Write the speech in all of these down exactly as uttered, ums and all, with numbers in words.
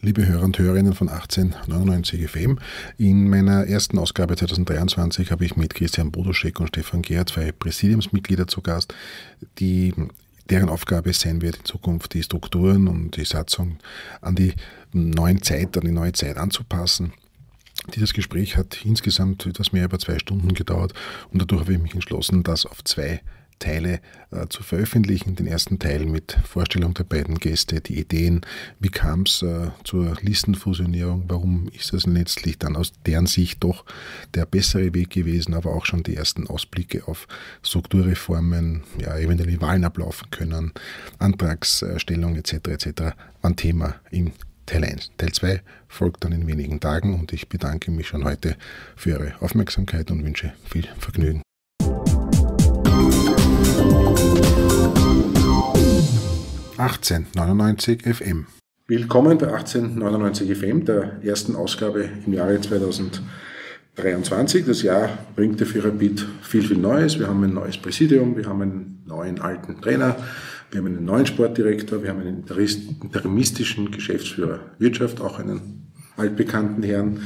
Liebe Hörer und Hörerinnen von achtzehnhundertneunundneunzig F M, in meiner ersten Ausgabe zweitausenddreiundzwanzig habe ich mit Christian Bodoschek und Stefan Gehr zwei Präsidiumsmitglieder zu Gast, die, deren Aufgabe es sein wird, in Zukunft die Strukturen und die Satzung an die neuen Zeit, an die neue Zeit anzupassen. Dieses Gespräch hat insgesamt etwas mehr über zwei Stunden gedauert und dadurch habe ich mich entschlossen, das auf zwei Teile äh, zu veröffentlichen. Den ersten Teil mit Vorstellung der beiden Gäste, die Ideen, wie kam es äh, zur Listenfusionierung, warum ist das letztlich dann aus deren Sicht doch der bessere Weg gewesen, aber auch schon die ersten Ausblicke auf Strukturreformen, ja, eventuell wie Wahlen ablaufen können, Antragsstellung et cetera et cetera waren Thema im Teil eins. Teil zwei folgt dann in wenigen Tagen und ich bedanke mich schon heute für Ihre Aufmerksamkeit und wünsche viel Vergnügen. achtzehnhundertneunundneunzig F M. Willkommen bei achtzehnhundertneunundneunzig F M, der ersten Ausgabe im Jahre zweitausenddreiundzwanzig. Das Jahr bringt für Rapid viel, viel Neues. Wir haben ein neues Präsidium, wir haben einen neuen alten Trainer, wir haben einen neuen Sportdirektor, wir haben einen interimistischen Geschäftsführer Wirtschaft, auch einen altbekannten Herrn,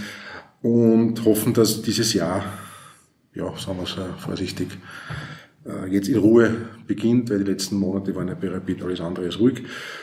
und hoffen, dass dieses Jahr, ja, sagen wir es vorsichtig, jetzt in Ruhe beginnt, weil die letzten Monate waren ja bei Rapid alles andere als ruhig.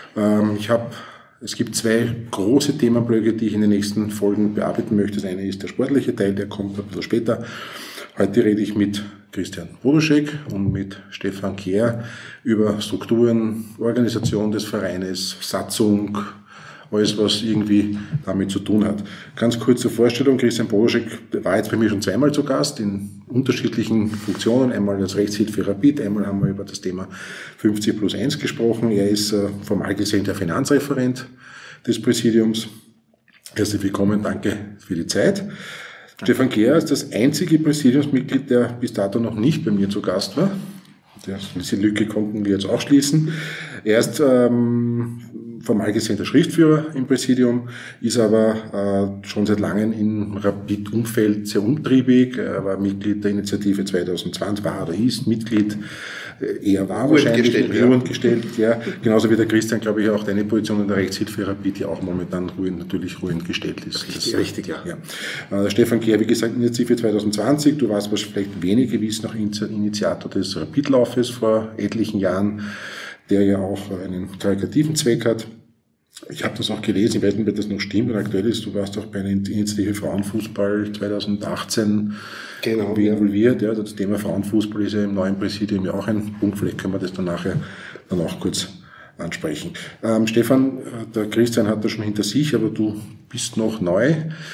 Ich habe, es gibt zwei große Themenblöcke, die ich in den nächsten Folgen bearbeiten möchte. Das eine ist der sportliche Teil, der kommt ein bisschen später. Heute rede ich mit Christian Bodoschek und mit Stefan Gehr über Strukturen, Organisation des Vereines, Satzung, alles, was irgendwie damit zu tun hat. Ganz kurze Vorstellung, Christian Bodoschek war jetzt bei mir schon zweimal zu Gast in unterschiedlichen Funktionen. Einmal als Rechtshilfe Rapid, einmal haben wir über das Thema fünfzig plus eins gesprochen. Er ist äh, formal gesehen der Finanzreferent des Präsidiums. Herzlich willkommen, danke für die Zeit. Danke. Stefan Gehr ist das einzige Präsidiumsmitglied, der bis dato noch nicht bei mir zu Gast war. Diese Lücke konnten wir jetzt auch schließen. Er ist ähm, formal gesehen der Schriftführer im Präsidium, ist aber äh, schon seit langem im Rapid-Umfeld sehr umtriebig. Er war Mitglied der Initiative zweitausendzwanzig, war oder ist Mitglied, äh, eher war Ruhend wahrscheinlich, gestellt, ja. gestellt, ja. Genauso wie der Christian, glaube ich, auch deine Position in der Rechtshilfe Rapid, die auch momentan ruhend, natürlich ruhend gestellt ist. Richtig, das, richtig ja. ja. Äh, Stefan Gehr, wie gesagt, Initiative zweitausendzwanzig, du warst was vielleicht wenige wissen, noch Initiator des Rapid-Laufes vor etlichen Jahren, der ja auch einen karitativen Zweck hat. Ich habe das auch gelesen, ich weiß nicht, ob das noch stimmt und aktuell ist. Du warst auch bei einer Initiative Frauenfußball zweitausendachtzehn genau, involviert. Ja, das Thema Frauenfußball ist ja im neuen Präsidium ja auch ein Punkt. Vielleicht können wir das dann nachher dann auch kurz ansprechen. Ähm, Stefan, der Christian hat das schon hinter sich, aber du bist noch neu.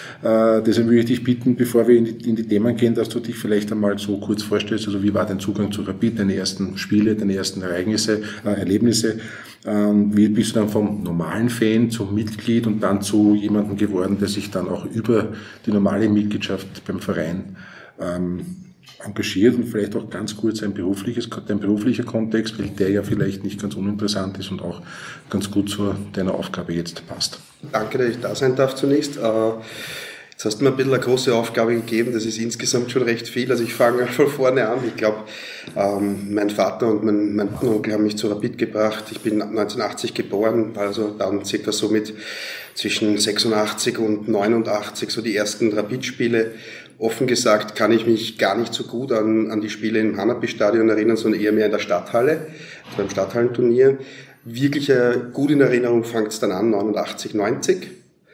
Äh, deshalb würde ich dich bitten, bevor wir in die, in die Themen gehen, dass du dich vielleicht einmal so kurz vorstellst. Also wie war dein Zugang zu Rapid, deine ersten Spiele, deine ersten Ereignisse, äh, Erlebnisse? Ähm, wie bist du dann vom normalen Fan zum Mitglied und dann zu jemandem geworden, der sich dann auch über die normale Mitgliedschaft beim Verein ähm, engagiert, und vielleicht auch ganz kurz ein berufliches, ein beruflicher Kontext, weil der ja vielleicht nicht ganz uninteressant ist und auch ganz gut zu deiner Aufgabe jetzt passt. Danke, dass ich da sein darf zunächst. Jetzt hast du mir ein bisschen eine große Aufgabe gegeben, das ist insgesamt schon recht viel. Also ich fange von vorne an. Ich glaube, mein Vater und mein, mein Onkel haben mich zu Rapid gebracht. Ich bin neunzehnhundertachtzig geboren, also dann circa so mit zwischen sechsundachtzig und neunundachtzig so die ersten Rapid-Spiele. Offen gesagt kann ich mich gar nicht so gut an, an die Spiele im Hanapi-Stadion erinnern, sondern eher mehr in der Stadthalle, beim Stadthallenturnier. Wirklich äh, gut in Erinnerung fängt es dann an, neunundachtzig, neunzig.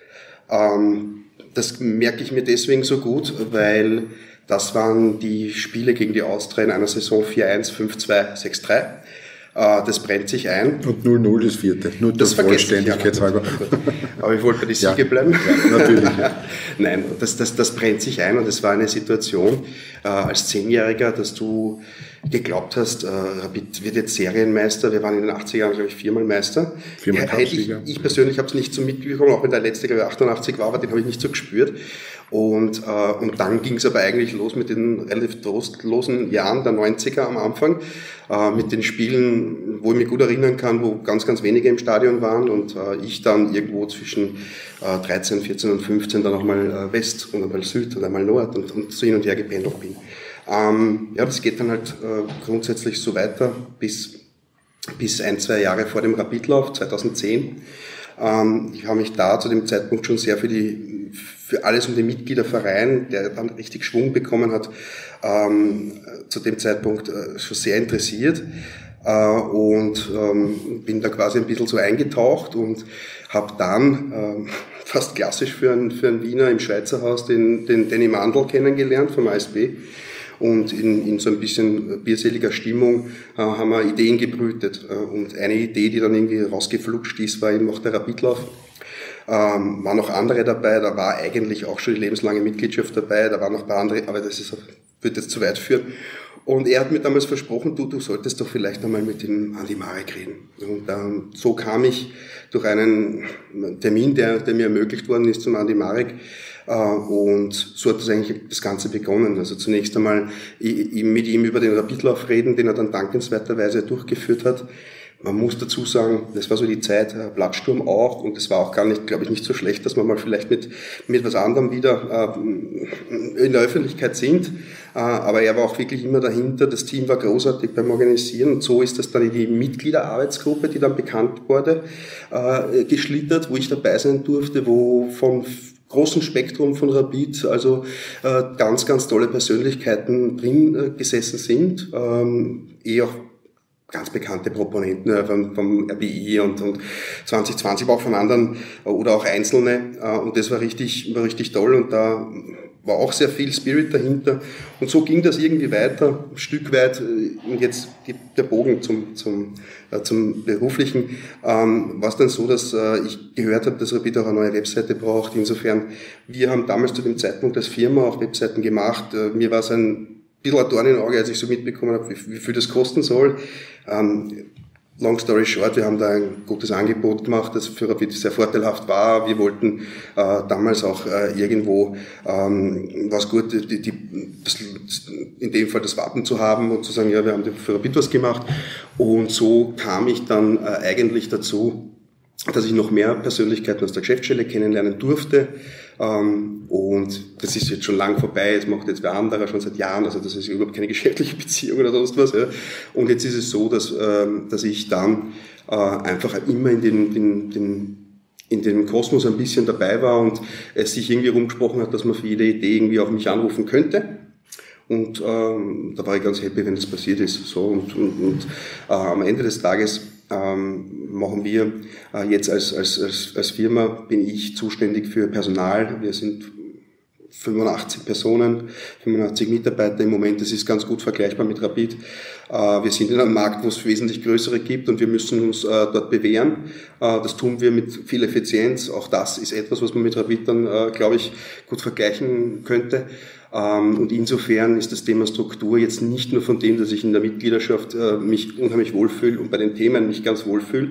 Ähm, das merke ich mir deswegen so gut, weil das waren die Spiele gegen die Austria in einer Saison vier eins, fünf zwei, sechs drei. Das brennt sich ein. Und null null das vierte. Nur das Vollständigkeitshalber. Ja, aber ich wollte bei den Siege ja, bleiben. Ja, natürlich. Ja. Nein, das, das, das brennt sich ein und es war eine Situation äh, als Zehnjähriger, dass du geglaubt hast, äh, Rapid wird jetzt Serienmeister. Wir waren in den achtziger Jahren, glaube ich, viermal Meister. Viermal ja, ich, ich persönlich habe es nicht so mitbekommen, auch wenn der letzte, glaube ich, achtundachtzig war, aber den habe ich nicht so gespürt. Und, äh, und dann ging es aber eigentlich los mit den relativ trostlosen Jahren der neunziger am Anfang, äh, mit den Spielen, wo ich mich gut erinnern kann, wo ganz, ganz wenige im Stadion waren und äh, ich dann irgendwo zwischen äh, dreizehn, vierzehn und fünfzehn dann auch mal äh, West und einmal Süd und einmal Nord und, und so hin und her gependelt bin. Ähm, ja, das geht dann halt äh, grundsätzlich so weiter bis, bis ein, zwei Jahre vor dem Rapidlauf, zweitausendzehn. Ähm, ich habe mich da zu dem Zeitpunkt schon sehr für die, für alles um den Mitgliederverein, der dann richtig Schwung bekommen hat, ähm, zu dem Zeitpunkt äh, schon sehr interessiert. Uh, und ähm, bin da quasi ein bisschen so eingetaucht und habe dann ähm, fast klassisch für einen, für einen Wiener im Schweizer Haus den, den Danny Mandl kennengelernt vom A S B. Und in, in so ein bisschen bierseliger Stimmung äh, haben wir Ideen gebrütet. Äh, und eine Idee, die dann irgendwie rausgeflutscht ist, war eben auch der Rapidlauf. Ähm, waren noch andere dabei, da war eigentlich auch schon die lebenslange Mitgliedschaft dabei, da waren noch ein paar andere, aber das ist, wird jetzt zu weit führen. Und er hat mir damals versprochen, du, du solltest doch vielleicht einmal mit dem Andi Marek reden. Und ähm, so kam ich durch einen Termin, der, der mir ermöglicht worden ist, zum Andi Marek. Äh, und so hat das eigentlich das Ganze begonnen. Also zunächst einmal ich, ich mit ihm über den Rapidlauf reden, den er dann dankenswerterweise durchgeführt hat. Man muss dazu sagen, das war so die Zeit, Blattsturm auch, und es war auch gar nicht, glaube ich, nicht so schlecht, dass wir mal vielleicht mit, mit was anderem wieder äh, in der Öffentlichkeit sind. Äh, aber er war auch wirklich immer dahinter, das Team war großartig beim Organisieren, und so ist das dann in die Mitgliederarbeitsgruppe, die dann bekannt wurde, äh, geschlittert, wo ich dabei sein durfte, wo von großen Spektrum von Rapid, also äh, ganz, ganz tolle Persönlichkeiten drin äh, gesessen sind, ähm, eh auch ganz bekannte Proponenten äh, vom, vom R B I und, und zwanzig zwanzig, aber auch von anderen äh, oder auch Einzelne, äh, und das war richtig, war richtig toll, und da war auch sehr viel Spirit dahinter, und so ging das irgendwie weiter, ein Stück weit, äh, und jetzt geht der Bogen zum, zum, äh, zum Beruflichen. Ähm, war es dann so, dass äh, ich gehört habe, dass Rapid auch eine neue Webseite braucht. Insofern, wir haben damals zu dem Zeitpunkt als Firma auch Webseiten gemacht. Äh, mir war es ein bisschen ein Dorn im Auge, als ich so mitbekommen habe, wie, wie viel das kosten soll. Ähm, long story short, wir haben da ein gutes Angebot gemacht, das für Rapid sehr vorteilhaft war. Wir wollten äh, damals auch äh, irgendwo ähm, was gut, die, die, das, in dem Fall das Wappen zu haben und zu sagen, ja, wir haben für Rapid was gemacht. Und so kam ich dann äh, eigentlich dazu, dass ich noch mehr Persönlichkeiten aus der Geschäftsstelle kennenlernen durfte. Ähm, und das ist jetzt schon lang vorbei, es macht jetzt wer anderer schon seit Jahren, also das ist überhaupt keine geschäftliche Beziehung oder sonst was. Ja. Und jetzt ist es so, dass, ähm, dass ich dann äh, einfach immer in den, den, den in dem Kosmos ein bisschen dabei war und es sich irgendwie rumgesprochen hat, dass man für jede Idee irgendwie auch mich anrufen könnte. Und ähm, da war ich ganz happy, wenn das passiert ist. So, und und, und äh, am Ende des Tages ähm, machen wir äh, jetzt als, als, als, als Firma, bin ich zuständig für Personal. Wir sind fünfundachtzig Personen, fünfundachtzig Mitarbeiter im Moment. Das ist ganz gut vergleichbar mit Rapid. Äh, wir sind in einem Markt, wo es wesentlich größere gibt, und wir müssen uns äh, dort bewähren. Äh, das tun wir mit viel Effizienz. Auch das ist etwas, was man mit Rapid dann, äh, glaube ich, gut vergleichen könnte. Und insofern ist das Thema Struktur jetzt nicht nur von dem, dass ich in der Mitgliedschaft mich unheimlich wohlfühle und bei den Themen mich ganz wohlfühle,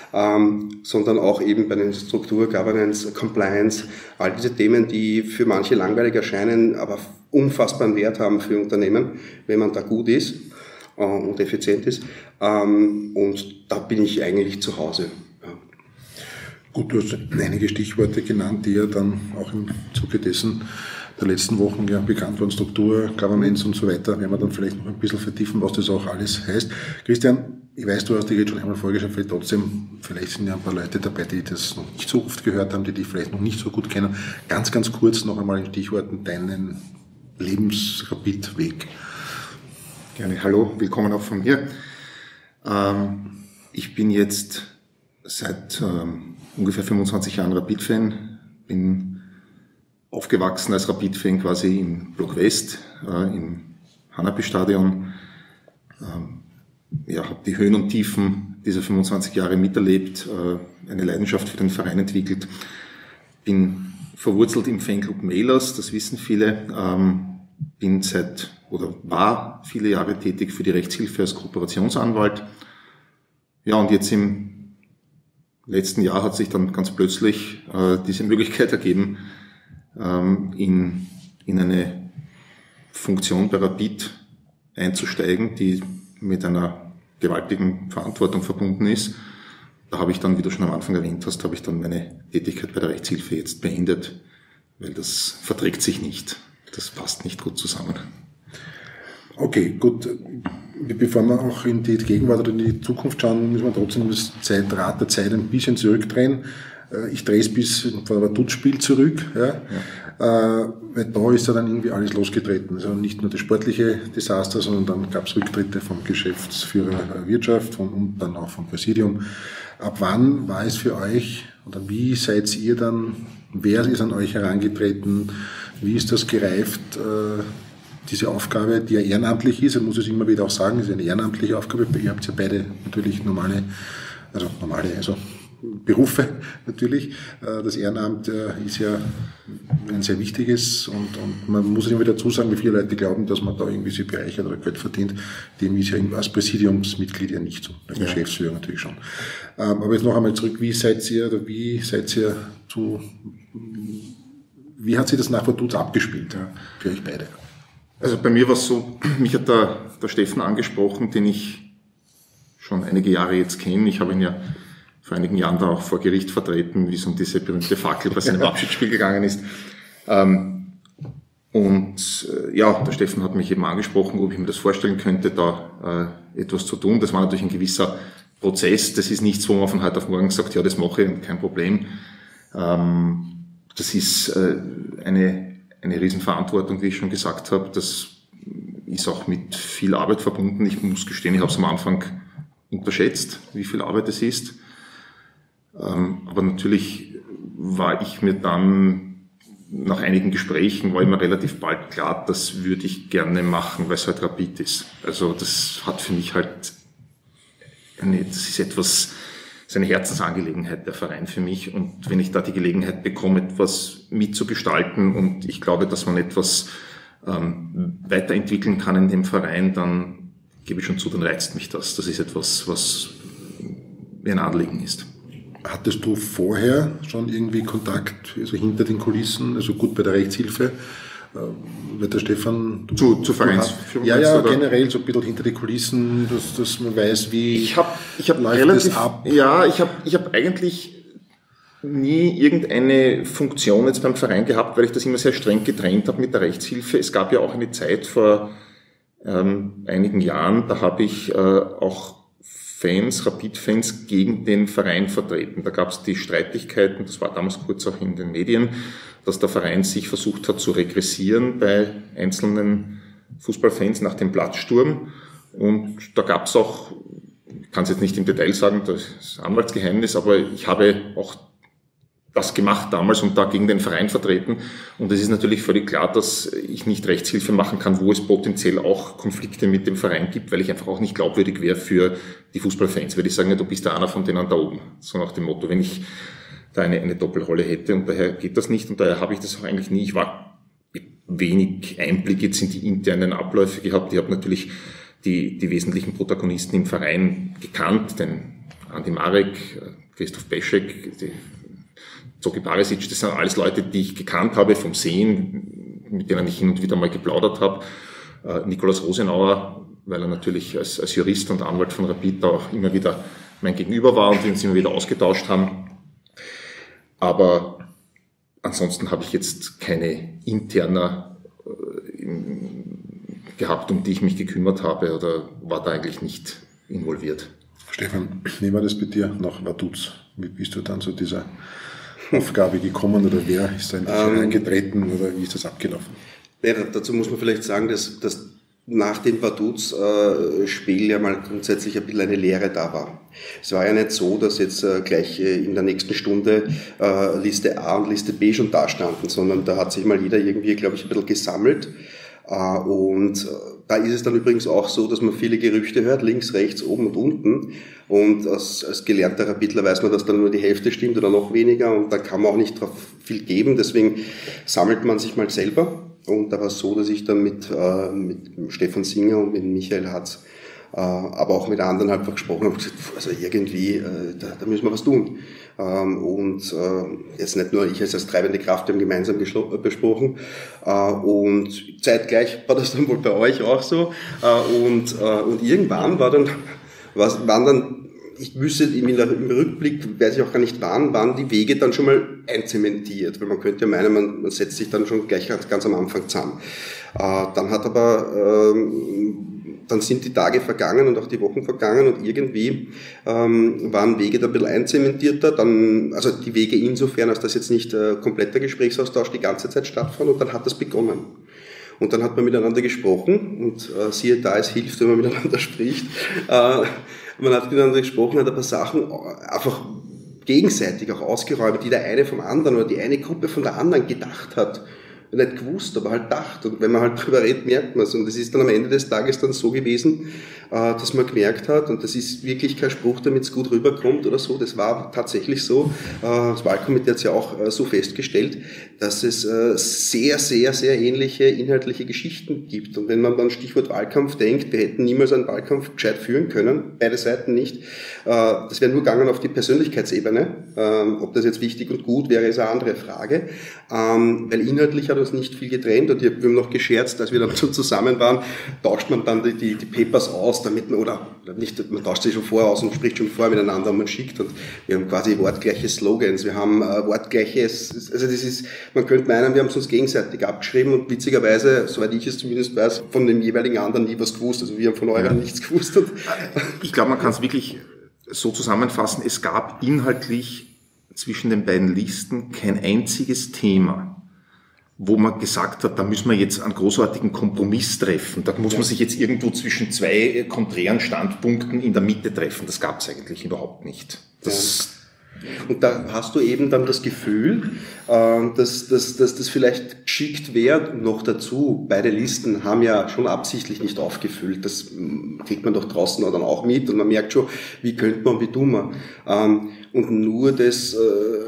sondern auch eben bei den Struktur, Governance, Compliance, all diese Themen, die für manche langweilig erscheinen, aber unfassbaren Wert haben für Unternehmen, wenn man da gut ist und effizient ist. Und da bin ich eigentlich zu Hause. Gut, du hast einige Stichworte genannt, die ja dann auch im Zuge dessen der letzten Wochen ja bekannt waren, Struktur, Governance und so weiter, werden wir dann vielleicht noch ein bisschen vertiefen, was das auch alles heißt. Christian, ich weiß, du hast dich jetzt schon einmal vorgestellt, vielleicht trotzdem, vielleicht sind ja ein paar Leute dabei, die das noch nicht so oft gehört haben, die dich vielleicht noch nicht so gut kennen. Ganz, ganz kurz noch einmal in Stichworten deinen Lebens-Rapid-Weg. Gerne, hallo, willkommen auch von mir. Ähm, ich bin jetzt seit ähm, ungefähr fünfundzwanzig Jahren Rapid-Fan, bin aufgewachsen als Rapid-Fan quasi im Block West, äh, im Hanapi-Stadion. Ähm, ja, habe die Höhen und Tiefen dieser fünfundzwanzig Jahre miterlebt, äh, eine Leidenschaft für den Verein entwickelt. Bin verwurzelt im Fanclub Mailers, das wissen viele. Ähm, bin seit oder war viele Jahre tätig für die Rechtshilfe als Kooperationsanwalt. Ja, und jetzt im letzten Jahr hat sich dann ganz plötzlich äh, diese Möglichkeit ergeben, In, in eine Funktion bei Rapid einzusteigen, die mit einer gewaltigen Verantwortung verbunden ist. Da habe ich dann, wie du schon am Anfang erwähnt hast, habe ich dann meine Tätigkeit bei der Rechtshilfe jetzt beendet, weil das verträgt sich nicht. Das passt nicht gut zusammen. Okay, gut. Bevor wir auch in die Gegenwart oder in die Zukunft schauen, müssen wir trotzdem das Zeitrad der Zeit ein bisschen zurückdrehen. äh, ich drehe es bis vor ein Dutzspiel zurück, ja. Ja. Äh, weil da ist ja dann irgendwie alles losgetreten. Also nicht nur das sportliche Desaster, sondern dann gab es Rücktritte vom Geschäftsführer Wirtschaft von, und dann auch vom Präsidium. Ab wann war es für euch oder wie seid ihr dann, wer ist an euch herangetreten, wie ist das gereift, äh, diese Aufgabe, die ja ehrenamtlich ist, ich muss es immer wieder auch sagen, ist eine ehrenamtliche Aufgabe. Ihr habt ja beide natürlich normale, also normale, also Berufe natürlich. Das Ehrenamt ist ja ein sehr wichtiges und, und man muss immer wieder dazu sagen, wie viele Leute glauben, dass man da irgendwie sich bereichert oder Geld verdient. Dem ist ja als Präsidiumsmitglied ja nicht so, der ja. Geschäftsführer natürlich schon. Aber jetzt noch einmal zurück, wie seid ihr oder wie seid ihr zu, wie hat sich das nach Vaduz abgespielt ja, für euch beide? Also bei mir war es so, mich hat der, der Steffen angesprochen, den ich schon einige Jahre jetzt kenne. Ich habe ihn ja vor einigen Jahren da auch vor Gericht vertreten, wie es um diese berühmte Fackel bei seinem Abschiedsspiel gegangen ist. Ähm, und äh, ja, der Steffen hat mich eben angesprochen, ob ich mir das vorstellen könnte, da äh, etwas zu tun. Das war natürlich ein gewisser Prozess. Das ist nichts, wo man von heute auf morgen sagt, ja, das mache ich und kein Problem. Ähm, das ist äh, eine eine Riesenverantwortung, wie ich schon gesagt habe. Das ist auch mit viel Arbeit verbunden. Ich muss gestehen, ich habe es am Anfang unterschätzt, wie viel Arbeit es ist. Aber natürlich war ich mir dann, nach einigen Gesprächen, war immer relativ bald klar, das würde ich gerne machen, weil es halt Rapid ist. Also das hat für mich halt, eine, das ist etwas, das ist eine Herzensangelegenheit, der Verein für mich. Und wenn ich da die Gelegenheit bekomme, etwas mitzugestalten und ich glaube, dass man etwas ähm, weiterentwickeln kann in dem Verein, dann gebe ich schon zu, dann reizt mich das. Das ist etwas, was mir ein Anliegen ist. Hattest du vorher schon irgendwie Kontakt, also hinter den Kulissen, also gut bei der Rechtshilfe? Wird der Stefan... Du, zu, zu Vereinsführung? Ja, ja, oder? Generell so ein bisschen hinter die Kulissen, dass, dass man weiß, wie ich hab, ich hab läuft relativ, das ab. Ja, ich habe ich hab eigentlich nie irgendeine Funktion jetzt beim Verein gehabt, weil ich das immer sehr streng getrennt habe mit der Rechtshilfe. Es gab ja auch eine Zeit vor ähm, einigen Jahren, da habe ich äh, auch Fans, Rapid-Fans gegen den Verein vertreten. Da gab es die Streitigkeiten, das war damals kurz auch in den Medien, dass der Verein sich versucht hat zu regressieren bei einzelnen Fußballfans nach dem Platzsturm. Und da gab es auch, ich kann es jetzt nicht im Detail sagen, das ist Anwaltsgeheimnis, aber ich habe auch das gemacht damals und da gegen den Verein vertreten. Und es ist natürlich völlig klar, dass ich nicht Rechtshilfe machen kann, wo es potenziell auch Konflikte mit dem Verein gibt, weil ich einfach auch nicht glaubwürdig wäre für die Fußballfans. Würde ich sagen, ja, du bist ja einer von denen da oben. So nach dem Motto, wenn ich da eine, eine Doppelrolle hätte und daher geht das nicht und daher habe ich das auch eigentlich nie. Ich war wenig Einblick jetzt in die internen Abläufe gehabt. Ich habe natürlich die, die wesentlichen Protagonisten im Verein gekannt, den Andi Marek, Christoph Peschek, die Zoki Barisic, das sind alles Leute, die ich gekannt habe vom Sehen, mit denen ich hin und wieder mal geplaudert habe. Äh, Nikolaus Rosenauer, weil er natürlich als, als Jurist und Anwalt von Rapid auch immer wieder mein Gegenüber war und wir uns immer wieder ausgetauscht haben. Aber ansonsten habe ich jetzt keine Interna äh, gehabt, um die ich mich gekümmert habe oder war da eigentlich nicht involviert. Stefan, wie war das bei dir nach Vaduz? Wie bist du dann zu dieser Aufgabe gekommen oder wer ist da in dich ähm, eingetreten oder wie ist das abgelaufen? Ja, dazu muss man vielleicht sagen, dass, dass nach dem Vaduz-Spiel äh, ja mal grundsätzlich ein bisschen eine Lehre da war. Es war ja nicht so, dass jetzt äh, gleich äh, in der nächsten Stunde äh, Liste A und Liste B schon da standen, sondern da hat sich mal jeder irgendwie, glaube ich, ein bisschen gesammelt. Uh, und uh, da ist es dann übrigens auch so, dass man viele Gerüchte hört, links, rechts, oben und unten. Und als, als gelernter Rapidler weiß man, dass dann nur die Hälfte stimmt oder noch weniger. Und da kann man auch nicht drauf viel geben. Deswegen sammelt man sich mal selber. Und da war es so, dass ich dann mit, uh, mit Stefan Singer und mit Michael Hatz, uh, aber auch mit anderen halt gesprochen habe und gesagt, also irgendwie, uh, da, da müssen wir was tun. Um, und uh, jetzt nicht nur ich als, als treibende Kraft, wir haben gemeinsam geschlo- besprochen. Uh, und zeitgleich war das dann wohl bei euch auch so. Uh, und, uh, und irgendwann war dann, was, waren dann, ich wüsste im, im Rückblick, weiß ich auch gar nicht wann, waren die Wege dann schon mal einzementiert. Weil man könnte ja meinen, man, man setzt sich dann schon gleich ganz, ganz am Anfang zusammen. Äh, dann hat aber, ähm, dann sind die Tage vergangen und auch die Wochen vergangen und irgendwie ähm, waren Wege da ein bisschen einzementierter, dann, also die Wege insofern, als das jetzt nicht äh, kompletter Gesprächsaustausch die ganze Zeit stattfand und dann hat das begonnen. Und dann hat man miteinander gesprochen und äh, siehe da, es hilft, wenn man miteinander spricht. Äh, man hat miteinander gesprochen, hat ein paar Sachen einfach gegenseitig auch ausgeräumt, die der eine vom anderen oder die eine Gruppe von der anderen gedacht hat. Nicht gewusst, aber halt dacht. Und wenn man halt drüber redet, merkt man es. Und es ist dann am Ende des Tages dann so gewesen, dass man gemerkt hat, und das ist wirklich kein Spruch, damit es gut rüberkommt oder so, das war tatsächlich so. Das Wahlkomitee hat es ja auch so festgestellt, dass es sehr, sehr, sehr ähnliche inhaltliche Geschichten gibt. Und wenn man dann Stichwort Wahlkampf denkt, wir hätten niemals einen Wahlkampf gescheit führen können, beide Seiten nicht. Das wäre nur gegangen auf die Persönlichkeitsebene. Ob das jetzt wichtig und gut wäre, ist eine andere Frage. Weil inhaltlich hat uns nicht viel getrennt und wir haben noch gescherzt, als wir dann schon zusammen waren, tauscht man dann die, die, die Papers aus, damit man, oder nicht, man tauscht sie schon vorher aus und spricht schon vorher miteinander und man schickt und wir haben quasi wortgleiche Slogans, wir haben äh, wortgleiches, also das ist, man könnte meinen, wir haben es uns gegenseitig abgeschrieben und witzigerweise, soweit ich es zumindest weiß, von dem jeweiligen anderen nie was gewusst, also wir haben von euren ja. nichts gewusst. Und ich glaube, man kann es wirklich so zusammenfassen, es gab inhaltlich zwischen den beiden Listen kein einziges Thema, wo man gesagt hat, da müssen wir jetzt einen großartigen Kompromiss treffen. Da muss ja. man sich jetzt irgendwo zwischen zwei konträren Standpunkten in der Mitte treffen. Das gab es eigentlich überhaupt nicht. Das ja. Und da hast du eben dann das Gefühl, dass das vielleicht geschickt wäre. Noch dazu, beide Listen haben ja schon absichtlich nicht aufgefüllt. Das kriegt man doch draußen dann auch mit und man merkt schon, wie könnte man, wie tun wir. Und nur das...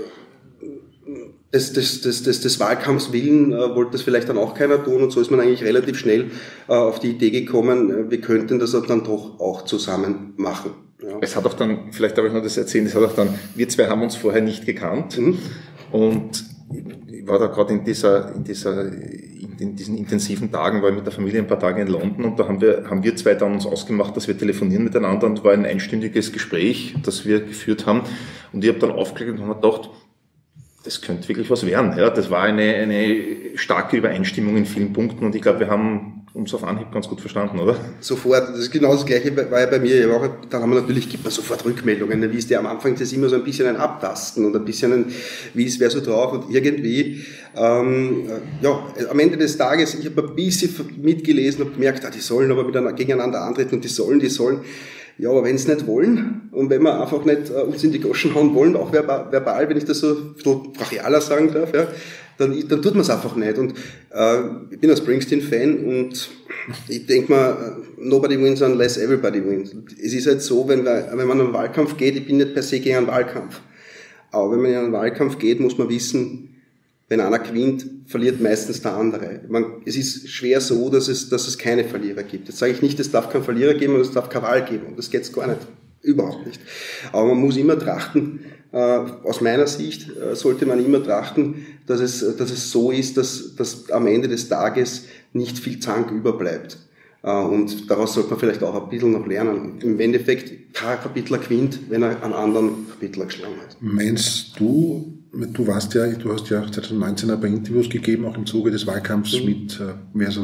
Des, des, des, des, des Wahlkampfs willen äh, wollte das vielleicht dann auch keiner tun und so ist man eigentlich relativ schnell äh, auf die Idee gekommen, äh, wir könnten das dann doch auch zusammen machen. Ja. Es hat auch dann, vielleicht darf ich noch das erzählen, es hat auch dann, wir zwei haben uns vorher nicht gekannt mhm. und ich war da gerade in dieser, in dieser, in diesen intensiven Tagen, war ich mit der Familie ein paar Tage in London und da haben wir, haben wir zwei dann uns ausgemacht, dass wir telefonieren miteinander und war ein einstündiges Gespräch, das wir geführt haben und ich habe dann aufgelegt und habe mir gedacht, das könnte wirklich was werden. Ja, das war eine, eine starke Übereinstimmung in vielen Punkten und ich glaube, wir haben uns auf Anhieb ganz gut verstanden, oder? Sofort, das ist genau das Gleiche war ja bei mir. Auch, da haben wir natürlich, gibt man sofort Rückmeldungen. Wie ist der am Anfang, das ist immer so ein bisschen ein Abtasten und ein bisschen ein, wie ist wer so drauf und irgendwie, ähm, ja, am Ende des Tages, ich habe ein bisschen mitgelesen und gemerkt, ah, die sollen aber miteinander, gegeneinander antreten und die sollen, die sollen. Ja, aber wenn sie nicht wollen und wenn wir einfach nicht äh, uns in die Goschen hauen wollen, auch verbal, verbal wenn ich das so ein bisschen brachialer sagen darf, ja, dann, dann tut man es einfach nicht. Und äh, ich bin ein Springsteen-Fan und ich denke mal, nobody wins unless everybody wins. Es ist halt so, wenn, wir, wenn man in einen Wahlkampf geht, ich bin nicht per se gegen einen Wahlkampf, aber wenn man in einen Wahlkampf geht, muss man wissen, wenn einer gewinnt, verliert meistens der andere. Man, es ist schwer so, dass es, dass es keine Verlierer gibt. Jetzt sage ich nicht, es darf keinen Verlierer geben und es darf keine Wahl geben. Und das geht's gar nicht. Überhaupt nicht. Aber man muss immer trachten, äh, aus meiner Sicht äh, sollte man immer trachten, dass es, dass es so ist, dass, dass am Ende des Tages nicht viel Zank überbleibt. Äh, und daraus sollte man vielleicht auch ein bisschen noch lernen. Im Endeffekt, kein Kapitler gewinnt, wenn er einen anderen Kapitler geschlagen hat. Meinst du, du warst ja, du hast ja zwanzig neunzehn ein paar Interviews gegeben, auch im Zuge des Wahlkampfs mhm. mit, äh, also,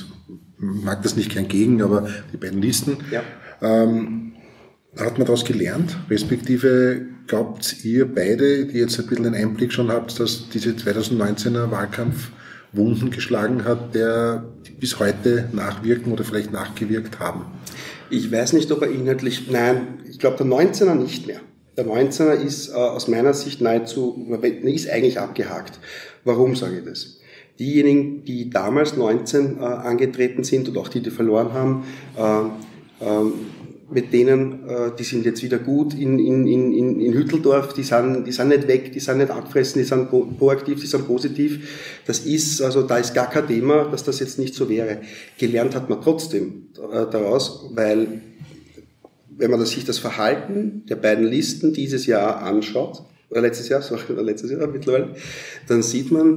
mag das nicht gern gegen, aber die beiden Listen. Ja. Ähm, hat man daraus gelernt? Respektive glaubt ihr beide, die jetzt ein bisschen einen Einblick schon habt, dass diese zwanzig neunzehner Wahlkampf Wunden geschlagen hat, der bis heute nachwirken oder vielleicht nachgewirkt haben? Ich weiß nicht, ob er inhaltlich, nein, ich glaube der neunzehner nicht mehr. Der neunzehner ist äh, aus meiner Sicht nahezu, ist eigentlich abgehakt. Warum sage ich das? Diejenigen, die damals neunzehn äh, angetreten sind und auch die, die verloren haben, äh, äh, mit denen, äh, die sind jetzt wieder gut in, in, in, in Hütteldorf, die sind, die sind nicht weg, die sind nicht angefressen, die sind pro, proaktiv, die sind positiv. Das ist, also da ist gar kein Thema, dass das jetzt nicht so wäre. Gelernt hat man trotzdem äh, daraus, weil wenn man sich das Verhalten der beiden Listen dieses Jahr anschaut, oder letztes Jahr, sorry, oder letztes Jahr mittlerweile, dann sieht man,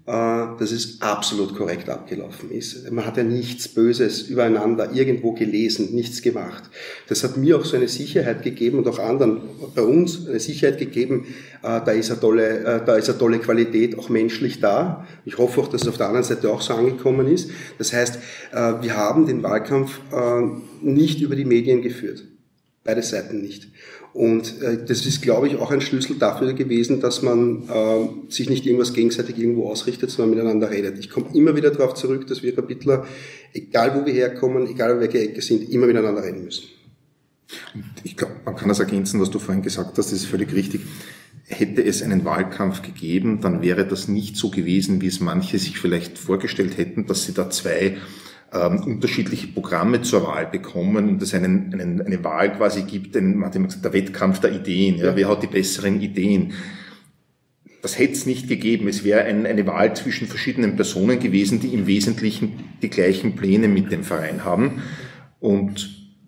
dass es absolut korrekt abgelaufen ist. Man hat ja nichts Böses übereinander irgendwo gelesen, nichts gemacht. Das hat mir auch so eine Sicherheit gegeben und auch anderen bei uns eine Sicherheit gegeben, da ist eine tolle, da ist eine tolle Qualität auch menschlich da. Ich hoffe auch, dass es auf der anderen Seite auch so angekommen ist. Das heißt, wir haben den Wahlkampf nicht über die Medien geführt. Beide Seiten nicht. Und äh, das ist, glaube ich, auch ein Schlüssel dafür gewesen, dass man äh, sich nicht irgendwas gegenseitig irgendwo ausrichtet, sondern miteinander redet. Ich komme immer wieder darauf zurück, dass wir Rapidler, egal wo wir herkommen, egal welche Ecke sind, immer miteinander reden müssen. Und ich glaube, man kann das ergänzen, was du vorhin gesagt hast, das ist völlig richtig. Hätte es einen Wahlkampf gegeben, dann wäre das nicht so gewesen, wie es manche sich vielleicht vorgestellt hätten, dass sie da zwei ähm, unterschiedliche Programme zur Wahl bekommen und es einen, einen, eine Wahl quasi gibt, einen, man hat immer gesagt, der Wettkampf der Ideen, ja, wer hat die besseren Ideen. Das hätte es nicht gegeben. Es wäre ein, eine Wahl zwischen verschiedenen Personen gewesen, die im Wesentlichen die gleichen Pläne mit dem Verein haben. Und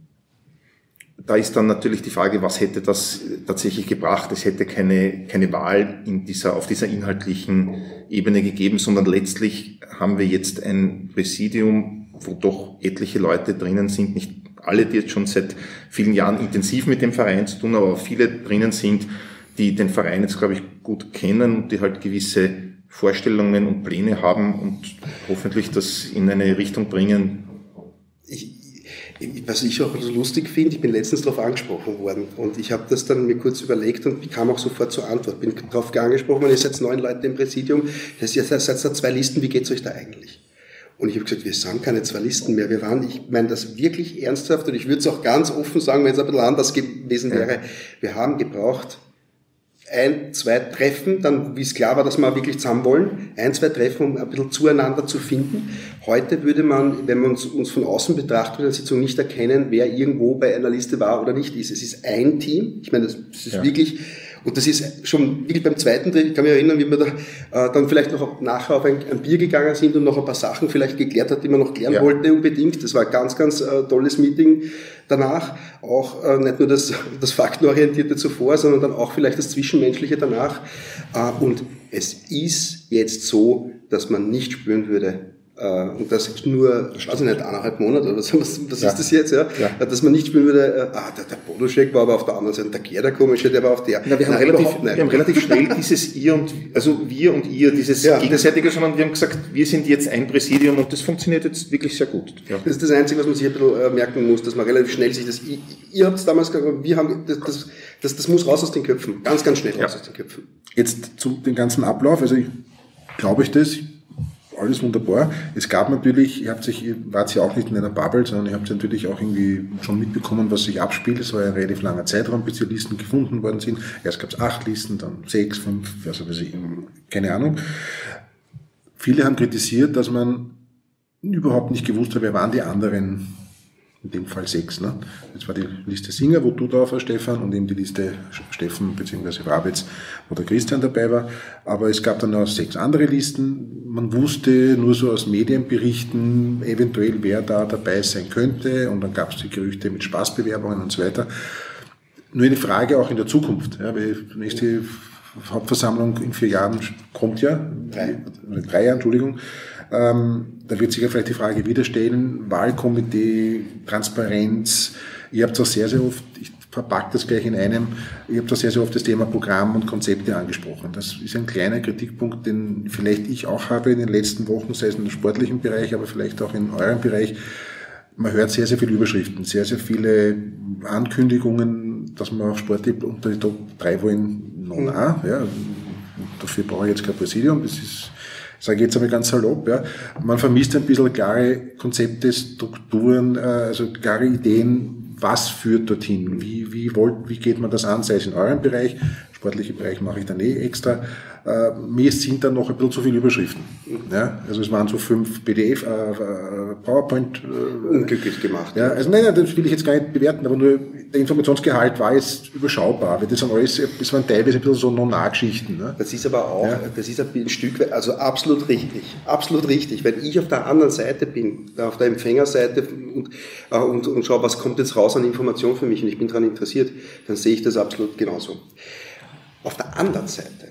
da ist dann natürlich die Frage, was hätte das tatsächlich gebracht? Es hätte keine, keine Wahl in dieser, auf dieser inhaltlichen Ebene gegeben, sondern letztlich haben wir jetzt ein Präsidium, wo doch etliche Leute drinnen sind, nicht alle, die jetzt schon seit vielen Jahren intensiv mit dem Verein zu tun haben, aber viele drinnen sind, die den Verein jetzt, glaube ich, gut kennen und die halt gewisse Vorstellungen und Pläne haben und hoffentlich das in eine Richtung bringen. Ich, was ich auch so lustig finde, ich bin letztens darauf angesprochen worden und ich habe das dann mir kurz überlegt und kam auch sofort zur Antwort. Bin darauf angesprochen worden, ihr seid neun Leute im Präsidium, das heißt, ihr seid da zwei Listen, wie geht's euch da eigentlich? Und ich habe gesagt, wir sind keine zwei Listen mehr. Wir waren, ich meine das wirklich ernsthaft und ich würde es auch ganz offen sagen, wenn es ein bisschen anders gewesen wäre. Wir haben gebraucht ein, zwei Treffen, dann, wie es klar war, dass wir wirklich zusammen wollen, ein, zwei Treffen, um ein bisschen zueinander zu finden. Heute würde man, wenn man uns, uns von außen betrachtet, in der Sitzung nicht erkennen, wer irgendwo bei einer Liste war oder nicht ist. Es ist ein Team. Ich meine, das, das ist ja wirklich, und das ist schon wirklich beim zweiten Dreh, ich kann mich erinnern, wie wir da äh, dann vielleicht noch nachher auf ein, ein Bier gegangen sind und noch ein paar Sachen vielleicht geklärt hat, die man noch klären ja. wollte unbedingt. Das war ein ganz, ganz äh, tolles Meeting danach. Auch äh, nicht nur das, das Faktenorientierte zuvor, sondern dann auch vielleicht das Zwischenmenschliche danach. Äh, und es ist jetzt so, dass man nicht spüren würde, Uh, und das nur, ich weiß nicht, eineinhalb Monate oder so, was, was ja. ist das jetzt, ja? ja? Dass man nicht spüren würde, uh, ah, der, der Bodoschek war aber auf der anderen Seite, der Ger, der Komische, der war auf der. Na, wir, haben Nein, relativ, wir haben relativ schnell dieses ihr und, also wir und ihr, dieses ja, gegenseitige, sondern wir haben gesagt, wir sind jetzt ein Präsidium und das funktioniert jetzt wirklich sehr gut. Ja. Das ist das Einzige, was man sich ein bisschen äh, merken muss, dass man relativ schnell sich das, ihr, ihr habt es damals gesagt, wir haben, das, das, das, das muss raus aus den Köpfen, ganz, ganz schnell raus ja. aus den Köpfen. Jetzt zu dem ganzen Ablauf, also ich, glaube ich das, alles wunderbar. Es gab natürlich, ihr habt sich, ihr wart ja auch nicht in einer Bubble, sondern ihr habt natürlich auch irgendwie schon mitbekommen, was sich abspielt. Es war ein relativ langer Zeitraum, bis die Listen gefunden worden sind. Erst gab es acht Listen, dann sechs, fünf, also weiß ich, keine Ahnung. Viele haben kritisiert, dass man überhaupt nicht gewusst hat, wer waren die anderen, in dem Fall sechs. Ne? Jetzt war die Liste Singer, wo du drauf warst, Stefan, und eben die Liste Steffen bzw. Rabitz, wo der Christian dabei war. Aber es gab dann noch sechs andere Listen. Man wusste nur so aus Medienberichten eventuell, wer da dabei sein könnte. Und dann gab es die Gerüchte mit Spaßbewerbungen und so weiter. Nur eine Frage auch in der Zukunft. Ja, weil die nächste Hauptversammlung in vier Jahren kommt ja. Drei, drei Jahre, Entschuldigung. Ähm, da wird sich ja vielleicht die Frage wieder stellen, Wahlkomitee, Transparenz. Ihr habt auch sehr, sehr oft, ich verpacke das gleich in einem, ihr habt auch sehr, sehr oft das Thema Programm und Konzepte angesprochen. Das ist ein kleiner Kritikpunkt, den vielleicht ich auch habe in den letzten Wochen, sei es im sportlichen Bereich, aber vielleicht auch in eurem Bereich. Man hört sehr, sehr viele Überschriften, sehr, sehr viele Ankündigungen, dass man auch Sporttipp unter die Top drei wollen, no, na, ja. Dafür brauche ich jetzt kein Präsidium, das ist, sage ich jetzt einmal ganz salopp, ja. Man vermisst ein bisschen klare Konzepte, Strukturen, also klare Ideen, was führt dorthin, wie, wie wollt, wie geht man das an, sei es in eurem Bereich, sportliche Bereich mache ich dann eh extra. Äh, mir sind dann noch ein bisschen zu viele Überschriften. Ja? Also es waren so fünf P D F, äh, PowerPoint. Äh, Unglücklich gemacht. Ja, also nein, nein, das will ich jetzt gar nicht bewerten, aber nur der Informationsgehalt war jetzt überschaubar, weil das sind alles, das waren teilweise ein bisschen so Non-A-Geschichten. Ne? Das ist aber auch, ja. das ist ein Stück weit, also absolut richtig, absolut richtig, wenn ich auf der anderen Seite bin, auf der Empfängerseite und, äh, und, und schaue, was kommt jetzt raus an Information für mich und ich bin daran interessiert, dann sehe ich das absolut genauso. Auf der anderen Seite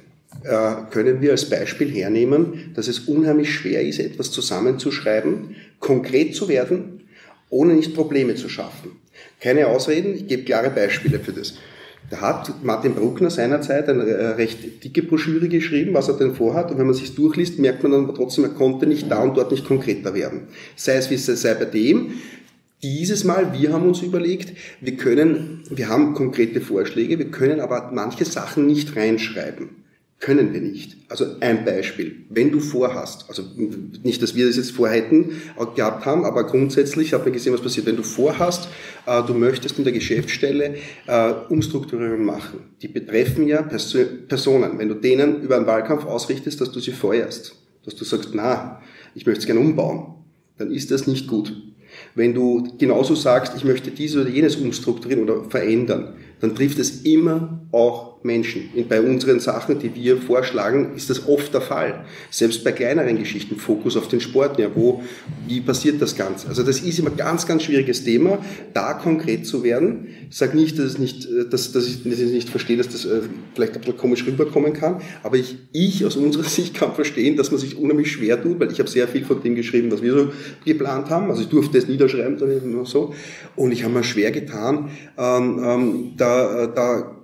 äh, können wir als Beispiel hernehmen, dass es unheimlich schwer ist, etwas zusammenzuschreiben, konkret zu werden, ohne nicht Probleme zu schaffen. Keine Ausreden, ich gebe klare Beispiele für das. Da hat Martin Bruckner seinerzeit eine recht dicke Broschüre geschrieben, was er denn vorhat. Und wenn man sich durchliest, merkt man dann aber trotzdem, er konnte nicht da und dort nicht konkreter werden. Sei es wie es sei bei dem. Dieses Mal, wir haben uns überlegt, wir können, wir haben konkrete Vorschläge, wir können aber manche Sachen nicht reinschreiben. Können wir nicht. Also ein Beispiel. Wenn du vorhast, also nicht, dass wir das jetzt vorhätten gehabt haben, aber grundsätzlich hat man gesehen, was passiert. Wenn du vorhast, äh, du möchtest in der Geschäftsstelle äh, Umstrukturierungen machen. Die betreffen ja Perso- Personen. Wenn du denen über einen Wahlkampf ausrichtest, dass du sie feuerst, dass du sagst, na, ich möchte es gerne umbauen, dann ist das nicht gut. Wenn du genauso sagst, ich möchte dies oder jenes umstrukturieren oder verändern, dann trifft es immer auch Menschen. Und bei unseren Sachen, die wir vorschlagen, ist das oft der Fall. Selbst bei kleineren Geschichten, Fokus auf den Sport, ja, wo, wie passiert das Ganze? Also das ist immer ein ganz, ganz schwieriges Thema, da konkret zu werden. Ich sage nicht, dass, es nicht, dass, dass, ich, dass ich nicht verstehe, dass das äh, vielleicht ein bisschen komisch rüberkommen kann, aber ich, ich aus unserer Sicht kann verstehen, dass man sich unheimlich schwer tut, weil ich habe sehr viel von dem geschrieben, was wir so geplant haben. Also ich durfte es niederschreiben, so. Und ich habe mir schwer getan, ähm, ähm, da, da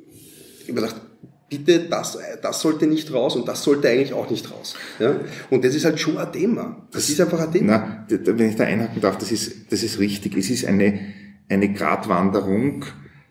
ich habe gedacht, bitte, das, das sollte nicht raus und das sollte eigentlich auch nicht raus. Ja? Und das ist halt schon ein Thema. Das, das ist einfach ein Thema. Na, wenn ich da einhaken darf, das ist, das ist richtig. Es ist eine, eine Gratwanderung.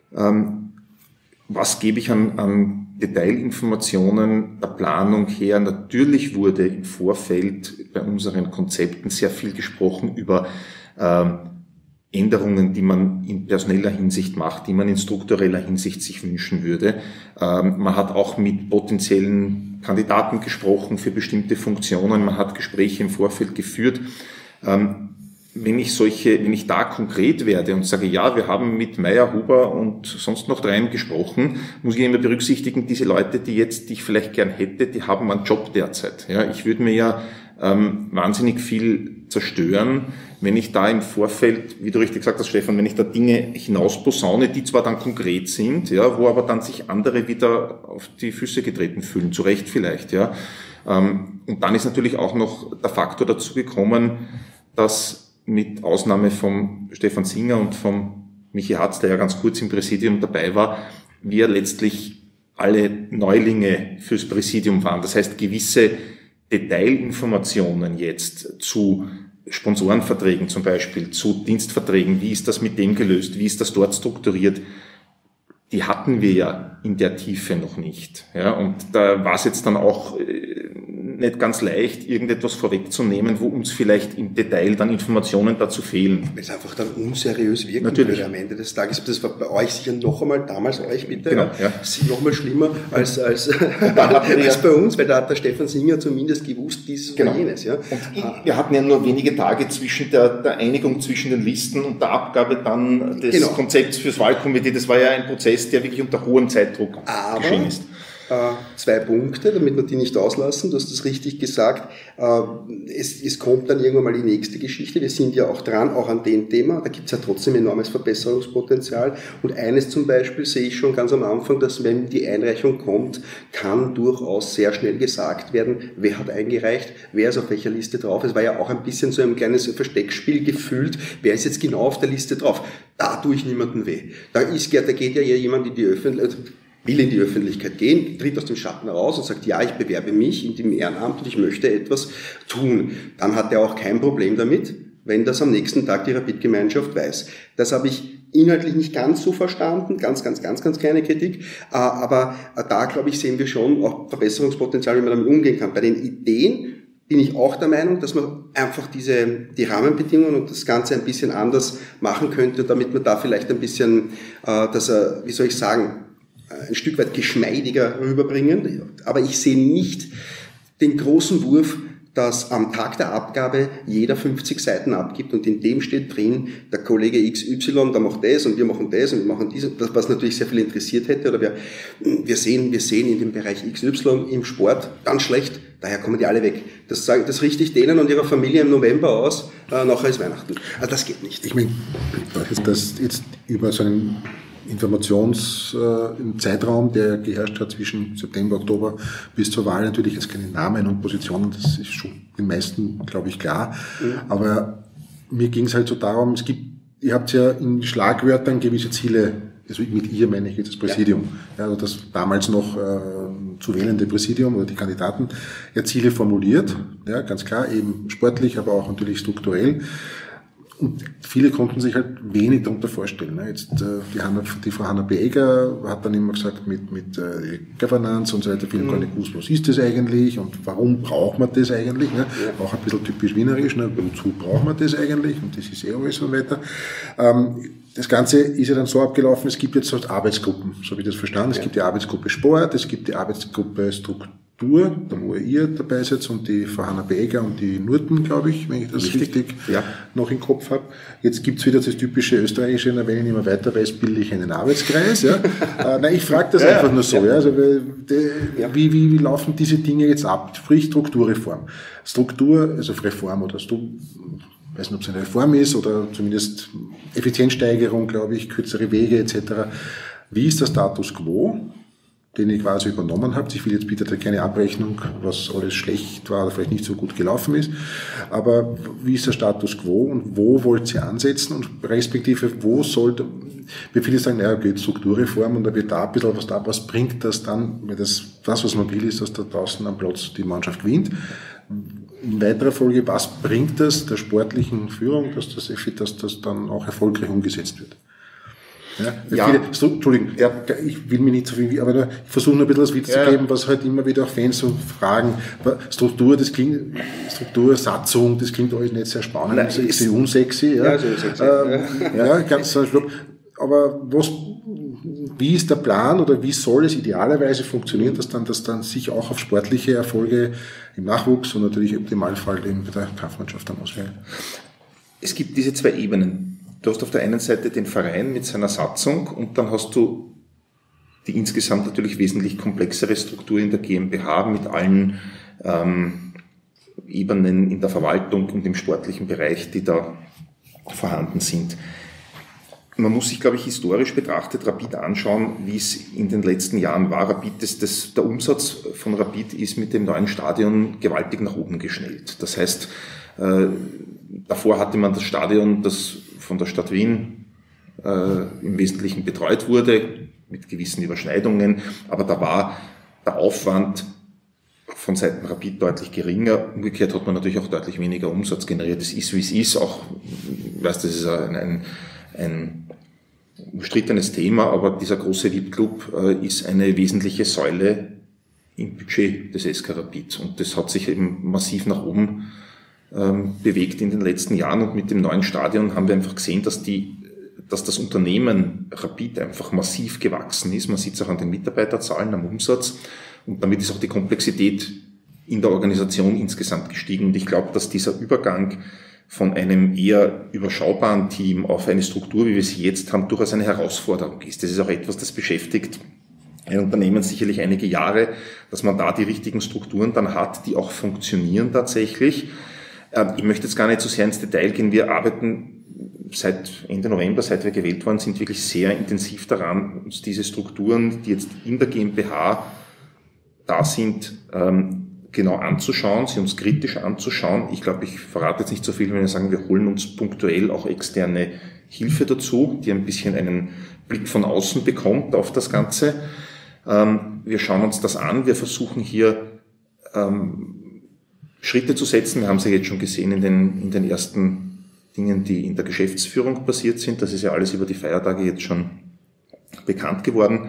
Ähm, was gebe ich an, an Detailinformationen der Planung her? Natürlich wurde im Vorfeld bei unseren Konzepten sehr viel gesprochen über ähm, Änderungen, die man in personeller Hinsicht macht, die man in struktureller Hinsicht sich wünschen würde. Ähm, man hat auch mit potenziellen Kandidaten gesprochen für bestimmte Funktionen. Man hat Gespräche im Vorfeld geführt. Ähm, wenn ich solche, wenn ich da konkret werde und sage, ja, wir haben mit Meyer, Huber und sonst noch dreien gesprochen, muss ich immer berücksichtigen, diese Leute, die jetzt, die ich vielleicht gern hätte, die haben einen Job derzeit. Ja, ich würde mir ja ähm, wahnsinnig viel zerstören, wenn ich da im Vorfeld, wie du richtig gesagt hast, Stefan, wenn ich da Dinge hinausposaune, die zwar dann konkret sind, ja, wo aber dann sich andere wieder auf die Füße getreten fühlen, zu Recht vielleicht, ja. Ähm, und dann ist natürlich auch noch der Faktor dazu gekommen, dass mit Ausnahme vom Stefan Singer und vom Michi Hatz, der ja ganz kurz im Präsidium dabei war, wir letztlich alle Neulinge fürs Präsidium waren. Das heißt, gewisse Detailinformationen jetzt zu Sponsorenverträgen zum Beispiel, zu Dienstverträgen, wie ist das mit dem gelöst, wie ist das dort strukturiert, die hatten wir ja in der Tiefe noch nicht. Ja, und da war es jetzt dann auch nicht ganz leicht, irgendetwas vorwegzunehmen, wo uns vielleicht im Detail dann Informationen dazu fehlen. Weil es einfach dann unseriös wirken Natürlich. würde am Ende des Tages. Das war bei euch sicher noch einmal, damals euch bitte, genau, ja, ja. noch einmal schlimmer als, als, als bei uns, weil da hat der Stefan Singer zumindest gewusst, dieses genau. oder jenes. Ja. Und wir hatten ja nur wenige Tage zwischen der, der Einigung zwischen den Listen und der Abgabe dann des genau. Konzepts fürs Wahlkomitee. Das war ja ein Prozess, der wirklich unter hohem Zeitdruck Aber geschehen ist. Äh, zwei Punkte, damit wir die nicht auslassen. Du hast das richtig gesagt. Äh, es, es kommt dann irgendwann mal die nächste Geschichte. Wir sind ja auch dran, auch an dem Thema. Da gibt es ja trotzdem enormes Verbesserungspotenzial. Und eines zum Beispiel sehe ich schon ganz am Anfang, dass wenn die Einreichung kommt, kann durchaus sehr schnell gesagt werden, wer hat eingereicht, wer ist auf welcher Liste drauf. Es war ja auch ein bisschen so ein kleines Versteckspiel gefühlt. Wer ist jetzt genau auf der Liste drauf? Da tue ich niemandem weh. Da, ist, da geht ja jemand in die Öffentlichkeit, will in die Öffentlichkeit gehen, tritt aus dem Schatten heraus und sagt, ja, ich bewerbe mich in dem Ehrenamt und ich möchte etwas tun. Dann hat er auch kein Problem damit, wenn das am nächsten Tag die Rapid-Gemeinschaft weiß. Das habe ich inhaltlich nicht ganz so verstanden, ganz, ganz, ganz, ganz kleine Kritik, aber da, glaube ich, sehen wir schon auch Verbesserungspotenzial, wie man damit umgehen kann. Bei den Ideen bin ich auch der Meinung, dass man einfach diese, die Rahmenbedingungen und das Ganze ein bisschen anders machen könnte, damit man da vielleicht ein bisschen, äh, dass er, wie soll ich sagen, ein Stück weit geschmeidiger rüberbringen. Aber ich sehe nicht den großen Wurf, dass am Tag der Abgabe jeder fünfzig Seiten abgibt und in dem steht drin, der Kollege X Y, der macht das und wir machen das und wir machen dies, was natürlich sehr viel interessiert hätte. Oder wir, wir sehen, wir sehen in dem Bereich X Y im Sport ganz schlecht, Daher kommen die alle weg. Das, sage, das richte ich denen und ihrer Familie im November aus, äh, nachher ist Weihnachten. Also das geht nicht. Ich meine, das jetzt über so einen Informationszeitraum, äh, der geherrscht hat zwischen September, Oktober bis zur Wahl, natürlich jetzt keine Namen und Positionen, das ist schon den meisten, glaube ich, klar. Mhm. Aber mir ging es halt so darum, es gibt, ihr habt ja in Schlagwörtern gewisse Ziele, also mit ihr meine ich jetzt das Präsidium, ja. Ja, also das damals noch äh, zu wählende Präsidium oder die Kandidaten, ja Ziele formuliert, ja, ganz klar, eben sportlich, aber auch natürlich strukturell. Und viele konnten sich halt wenig darunter vorstellen. Ne? Jetzt äh, die, Hanna, die Frau Hanna Beeger hat dann immer gesagt, mit, mit äh, Governance und so weiter, viele mhm. gar nicht gewusst, was ist das eigentlich und warum braucht man das eigentlich? Ne? Ja. Auch ein bisschen typisch wienerisch, ne? Wozu braucht man das eigentlich? Und das ist eh alles und so weiter. Ähm, Das Ganze ist ja dann so abgelaufen, es gibt jetzt so Arbeitsgruppen, so wie ich das verstanden. Es ja. gibt die Arbeitsgruppe Sport, es gibt die Arbeitsgruppe Struktur, da wo ihr dabei seid, und die Frau Hanna Beeger und die Nurten, glaube ich, wenn ich das richtig, richtig ja. noch im Kopf habe. Jetzt gibt's wieder das typische österreichische, wenn ich immer weiter weiß, bilde ich einen Arbeitskreis. Ja. äh, nein, ich frage das ja, einfach nur so. Ja. Ja. Also, die, ja. Wie, wie, wie laufen diese Dinge jetzt ab? Sprich Strukturreform. Struktur, also Reform oder Struktur, ich weiß nicht, ob es eine Reform ist oder zumindest Effizienzsteigerung, glaube ich, kürzere Wege et cetera. Wie ist der Status quo, den ich quasi übernommen habe? Ich will jetzt bitte keine Abrechnung, was alles schlecht war oder vielleicht nicht so gut gelaufen ist. Aber wie ist der Status quo und wo wollt ihr ansetzen und respektive wo sollte, wie viele sagen, naja, geht Strukturreform und da wird da ein bisschen was da, was bringt das dann, weil das, das was man will, ist, dass da draußen am Platz die Mannschaft gewinnt. In weiterer Folge, was bringt das der sportlichen Führung, dass das, dass das dann auch erfolgreich umgesetzt wird? Ja, ja. Viele, so, Entschuldigung, ja, ich will mir nicht so viel, aber ich versuche nur ein bisschen was wiederzugeben, ja. was halt immer wieder auch Fans so fragen. Struktur, das klingt, Struktur, Satzung, das klingt alles nicht sehr spannend, Nein, sexy, unsexy. Ja, ja, so sexy. Ähm, ja. ja ganz so schlimm. Aber was, wie ist der Plan oder wie soll es idealerweise funktionieren, dass dann, dass dann sich auch auf sportliche Erfolge im Nachwuchs und natürlich im Optimalfall eben bei der Kampfmannschaft dann auswirkt? Es gibt diese zwei Ebenen. Du hast auf der einen Seite den Verein mit seiner Satzung und dann hast du die insgesamt natürlich wesentlich komplexere Struktur in der GmbH mit allen ähm, Ebenen in der Verwaltung und im sportlichen Bereich, die da vorhanden sind. Man muss sich, glaube ich, historisch betrachtet Rapid anschauen, wie es in den letzten Jahren war. Rapid, das, das, der Umsatz von Rapid ist mit dem neuen Stadion gewaltig nach oben geschnellt. Das heißt, äh, davor hatte man das Stadion, das von der Stadt Wien äh, im Wesentlichen betreut wurde, mit gewissen Überschneidungen, aber da war der Aufwand von Seiten Rapid deutlich geringer. Umgekehrt hat man natürlich auch deutlich weniger Umsatz generiert. Das ist, wie es ist. Auch, ich weiß, das ist ein, ein, ein umstrittenes Thema, aber dieser große V I P-Club äh, ist eine wesentliche Säule im Budget des S K Rapid. Und das hat sich eben massiv nach oben ähm, bewegt in den letzten Jahren. Und mit dem neuen Stadion haben wir einfach gesehen, dass die dass das Unternehmen Rapid einfach massiv gewachsen ist. Man sieht es auch an den Mitarbeiterzahlen, am Umsatz. Und damit ist auch die Komplexität in der Organisation insgesamt gestiegen. Und ich glaube, dass dieser Übergang von einem eher überschaubaren Team auf eine Struktur, wie wir sie jetzt haben, durchaus eine Herausforderung ist. Das ist auch etwas, das beschäftigt ein Unternehmen sicherlich einige Jahre, dass man da die richtigen Strukturen dann hat, die auch funktionieren tatsächlich. Ich möchte jetzt gar nicht so sehr ins Detail gehen. Wir arbeiten seit Ende November, seit wir gewählt worden sind, wirklich sehr intensiv daran, uns diese Strukturen, die jetzt in der GmbH da sind, genau anzuschauen, sie uns kritisch anzuschauen. Ich glaube, ich verrate jetzt nicht so viel, wenn wir sagen, wir holen uns punktuell auch externe Hilfe dazu, die ein bisschen einen Blick von außen bekommt auf das Ganze. Wir schauen uns das an, wir versuchen hier Schritte zu setzen. Wir haben es ja jetzt schon gesehen in den, in den ersten Dingen, die in der Geschäftsführung passiert sind. Das ist ja alles über die Feiertage jetzt schon bekannt geworden.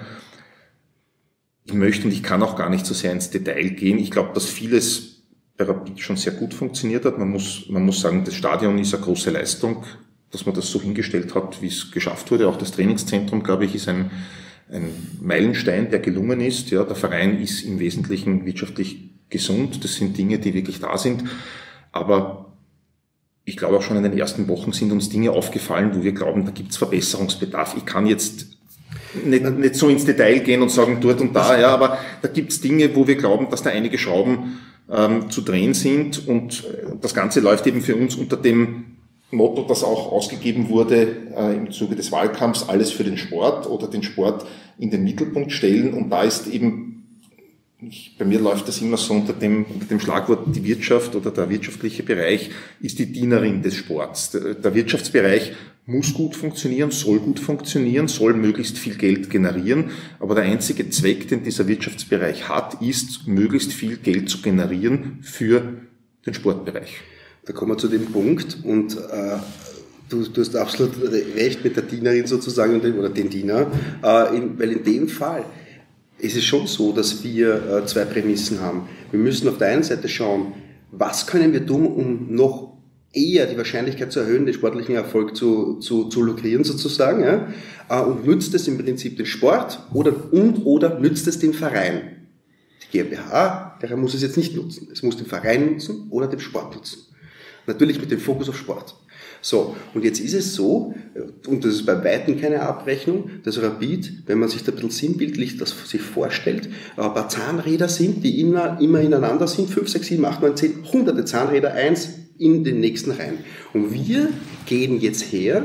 Ich möchte und ich kann auch gar nicht so sehr ins Detail gehen. Ich glaube, dass vieles bei Rapid schon sehr gut funktioniert hat. Man muss, man muss sagen, das Stadion ist eine große Leistung, dass man das so hingestellt hat, wie es geschafft wurde. Auch das Trainingszentrum, glaube ich, ist ein, ein Meilenstein, der gelungen ist. Ja, der Verein ist im Wesentlichen wirtschaftlich gesund. Das sind Dinge, die wirklich da sind. Aber ich glaube auch schon in den ersten Wochen sind uns Dinge aufgefallen, wo wir glauben, da gibt es Verbesserungsbedarf. Ich kann jetzt nicht, nicht so ins Detail gehen und sagen, dort und da, ja, aber da gibt es Dinge, wo wir glauben, dass da einige Schrauben ähm, zu drehen sind. Und das Ganze läuft eben für uns unter dem Motto, das auch ausgegeben wurde äh, im Zuge des Wahlkampfs, alles für den Sport oder den Sport in den Mittelpunkt stellen. Und da ist eben, ich, bei mir läuft das immer so unter dem, unter dem Schlagwort, die Wirtschaft oder der wirtschaftliche Bereich ist die Dienerin des Sports. Der, der Wirtschaftsbereich muss gut funktionieren, soll gut funktionieren, soll möglichst viel Geld generieren. Aber der einzige Zweck, den dieser Wirtschaftsbereich hat, ist, möglichst viel Geld zu generieren für den Sportbereich. Da kommen wir zu dem Punkt und äh, du, du hast absolut recht mit der Dienerin sozusagen oder den Diener, äh, in, weil in dem Fall ist es schon so, dass wir äh, zwei Prämissen haben. Wir müssen auf der einen Seite schauen, was können wir tun, um noch eher die Wahrscheinlichkeit zu erhöhen, den sportlichen Erfolg zu, zu, zu lukrieren sozusagen, ja? äh, und nützt es im Prinzip den Sport oder und oder nützt es den Verein. Die GmbH, der muss es jetzt nicht nutzen. Es muss den Verein nutzen oder den Sport nutzen. Natürlich mit dem Fokus auf Sport. So, und jetzt ist es so, und das ist bei Weitem keine Abrechnung, dass Rapid, wenn man sich da ein bisschen sinnbildlich das sich vorstellt, ein paar Zahnräder sind, die immer, immer ineinander sind, fünf, sechs, sieben, acht, neun, zehn, hunderte Zahnräder, eins in den nächsten rein. Und wir gehen jetzt her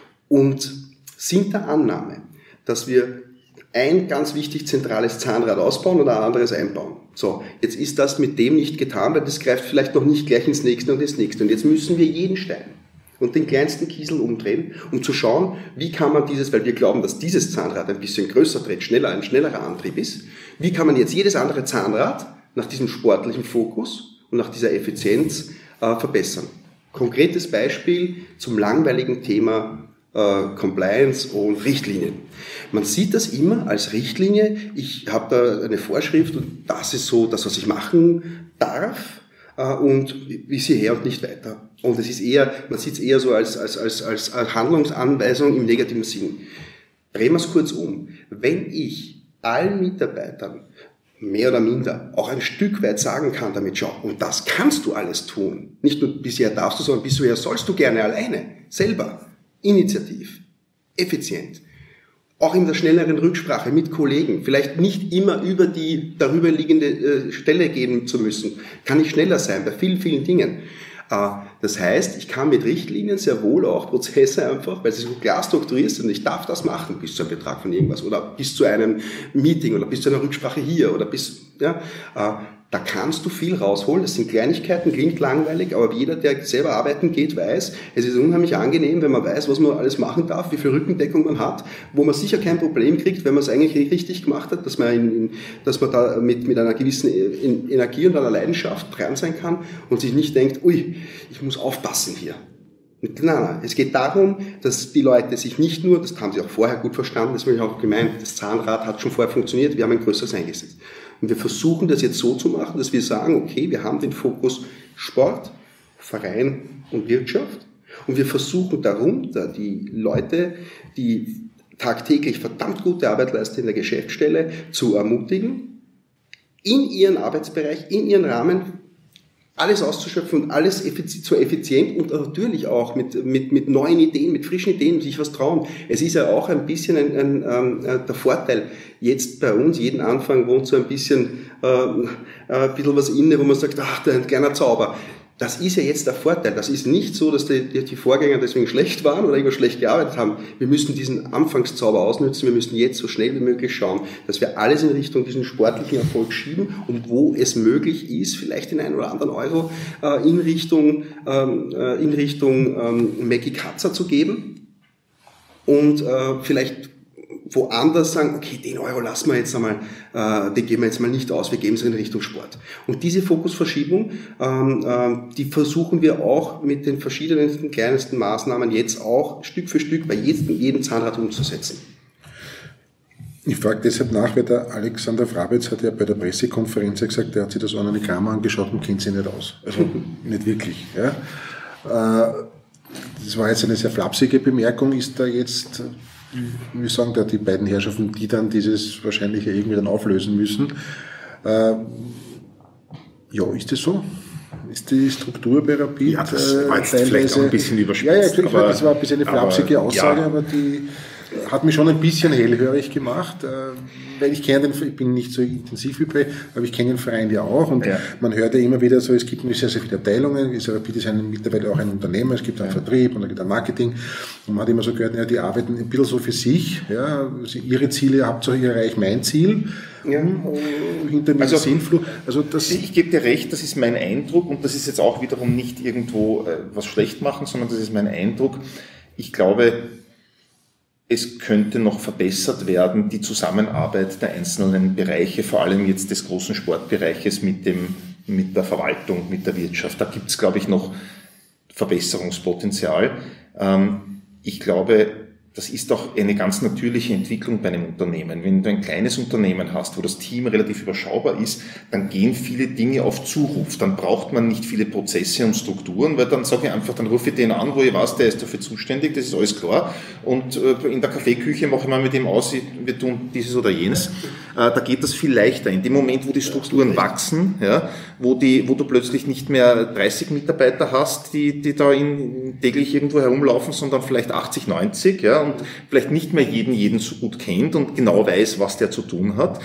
und sind der Annahme, dass wir ein ganz wichtig zentrales Zahnrad ausbauen und ein anderes einbauen. So, jetzt ist das mit dem nicht getan, weil das greift vielleicht noch nicht gleich ins nächste und ins nächste. Und jetzt müssen wir jeden Stein und den kleinsten Kiesel umdrehen, um zu schauen, wie kann man dieses, weil wir glauben, dass dieses Zahnrad ein bisschen größer dreht, schneller, ein schnellerer Antrieb ist, wie kann man jetzt jedes andere Zahnrad nach diesem sportlichen Fokus und nach dieser Effizienz äh, verbessern. Konkretes Beispiel zum langweiligen Thema äh, Compliance und Richtlinien. Man sieht das immer als Richtlinie. Ich habe da eine Vorschrift und das ist so das, was ich machen darf äh, und bis hierher und nicht weiter. Und es ist eher, man sieht es eher so als, als, als, als Handlungsanweisung im negativen Sinn. Drehen wir es kurz um. Wenn ich allen Mitarbeitern mehr oder minder auch ein Stück weit sagen kann damit, schau, und das kannst du alles tun. Nicht nur bisher darfst du, sondern bisher sollst du gerne alleine, selber, initiativ, effizient. Auch in der schnelleren Rücksprache mit Kollegen, vielleicht nicht immer über die darüber liegende äh, Stelle gehen zu müssen, kann ich schneller sein bei vielen, vielen Dingen. Äh, das heißt, ich kann mit Richtlinien sehr wohl auch Prozesse einfach, weil sie so klar strukturiert sind, ich darf das machen bis zu einem Betrag von irgendwas oder bis zu einem Meeting oder bis zu einer Rücksprache hier oder bis, ja, äh, da kannst du viel rausholen. Das sind Kleinigkeiten, klingt langweilig, aber jeder, der selber arbeiten geht, weiß, es ist unheimlich angenehm, wenn man weiß, was man alles machen darf, wie viel Rückendeckung man hat, wo man sicher kein Problem kriegt, wenn man es eigentlich richtig gemacht hat, dass man, in, in, dass man da mit, mit einer gewissen Energie und einer Leidenschaft dran sein kann und sich nicht denkt, ui, ich muss aufpassen hier. Nein, nein, es geht darum, dass die Leute sich nicht nur, das haben sie auch vorher gut verstanden, das habe ich auch gemeint, das Zahnrad hat schon vorher funktioniert, wir haben ein größeres eingesetzt. Und wir versuchen das jetzt so zu machen, dass wir sagen, okay, wir haben den Fokus Sport, Verein und Wirtschaft und wir versuchen darunter die Leute, die tagtäglich verdammt gute Arbeit leisten in der Geschäftsstelle, zu ermutigen, in ihren Arbeitsbereich, in ihren Rahmen alles auszuschöpfen und alles effiz- so effizient und natürlich auch mit, mit, mit neuen Ideen, mit frischen Ideen, sich was trauen. Es ist ja auch ein bisschen ein, ein, ein, der Vorteil, jetzt bei uns, jeden Anfang wohnt so ein bisschen, äh, ein bisschen was inne, wo man sagt, ach, ein kleiner Zauber. Das ist ja jetzt der Vorteil. Das ist nicht so, dass die, die Vorgänger deswegen schlecht waren oder immer schlecht gearbeitet haben. Wir müssen diesen Anfangszauber ausnutzen. Wir müssen jetzt so schnell wie möglich schauen, dass wir alles in Richtung diesen sportlichen Erfolg schieben und wo es möglich ist, vielleicht den einen oder anderen Euro äh, in Richtung, ähm, äh, in Richtung ähm, Maggie Katzer zu geben und äh, vielleicht woanders sagen, okay, den Euro lassen wir jetzt einmal, äh, den geben wir jetzt mal nicht aus, wir geben es in Richtung Sport. Und diese Fokusverschiebung, ähm, ähm, die versuchen wir auch mit den verschiedensten kleinsten Maßnahmen jetzt auch Stück für Stück bei jedem, jedem Zahnrad umzusetzen. Ich frage deshalb nach, weil der Alexander Frabetz hat ja bei der Pressekonferenz gesagt, er hat sich das Organigramm angeschaut und kennt sich nicht aus. Also nicht wirklich. Ja. Äh, das war jetzt eine sehr flapsige Bemerkung. Ist da jetzt, wie sagen da die beiden Herrschaften, die dann dieses wahrscheinlich irgendwie dann auflösen müssen? Äh, ja, ist das so? Ist die Struktur bei Rapid ja, das war jetzt teilweise vielleicht auch ein bisschen überspitzt. Ja, ja, klar, aber, das war ein bisschen eine flapsige aber, Aussage, ja. aber die... hat mich schon ein bisschen hellhörig gemacht, weil ich kenne den, ich bin nicht so intensiv wie Play, aber ich kenne den Verein ja auch und ja. man hört ja immer wieder so, es gibt sehr, sehr viele Abteilungen, Rapid ist ein, mittlerweile auch ein Unternehmen, es gibt einen ja. Vertrieb und dann gibt es ein Marketing und man hat immer so gehört, ja, die arbeiten ein bisschen so für sich, ja, also ihre Ziele, Hauptsache ich erreiche mein Ziel. Ja. Hinter mir also, Sinnflug. Also das ich gebe dir recht, das ist mein Eindruck und das ist jetzt auch wiederum nicht irgendwo äh, was schlecht machen, sondern das ist mein Eindruck. Ich glaube, es könnte noch verbessert werden, die Zusammenarbeit der einzelnen Bereiche, vor allem jetzt des großen Sportbereiches mit dem, mit der Verwaltung, mit der Wirtschaft. Da gibt es, glaube ich, noch Verbesserungspotenzial. Ähm, ich glaube, das ist doch eine ganz natürliche Entwicklung bei einem Unternehmen. Wenn du ein kleines Unternehmen hast, wo das Team relativ überschaubar ist, dann gehen viele Dinge auf Zuruf. Dann braucht man nicht viele Prozesse und Strukturen, weil dann sage ich einfach, dann rufe ich den an, wo ich weiß, der ist dafür zuständig, das ist alles klar. Und in der Kaffeeküche mache ich mal mit dem aus, wir tun dieses oder jenes. Da geht das viel leichter. In dem Moment, wo die Strukturen wachsen, ja, wo, die, wo du plötzlich nicht mehr dreißig Mitarbeiter hast, die, die da in, täglich irgendwo herumlaufen, sondern vielleicht achtzig, neunzig, ja, und vielleicht nicht mehr jeden, jeden so gut kennt und genau weiß, was der zu tun hat,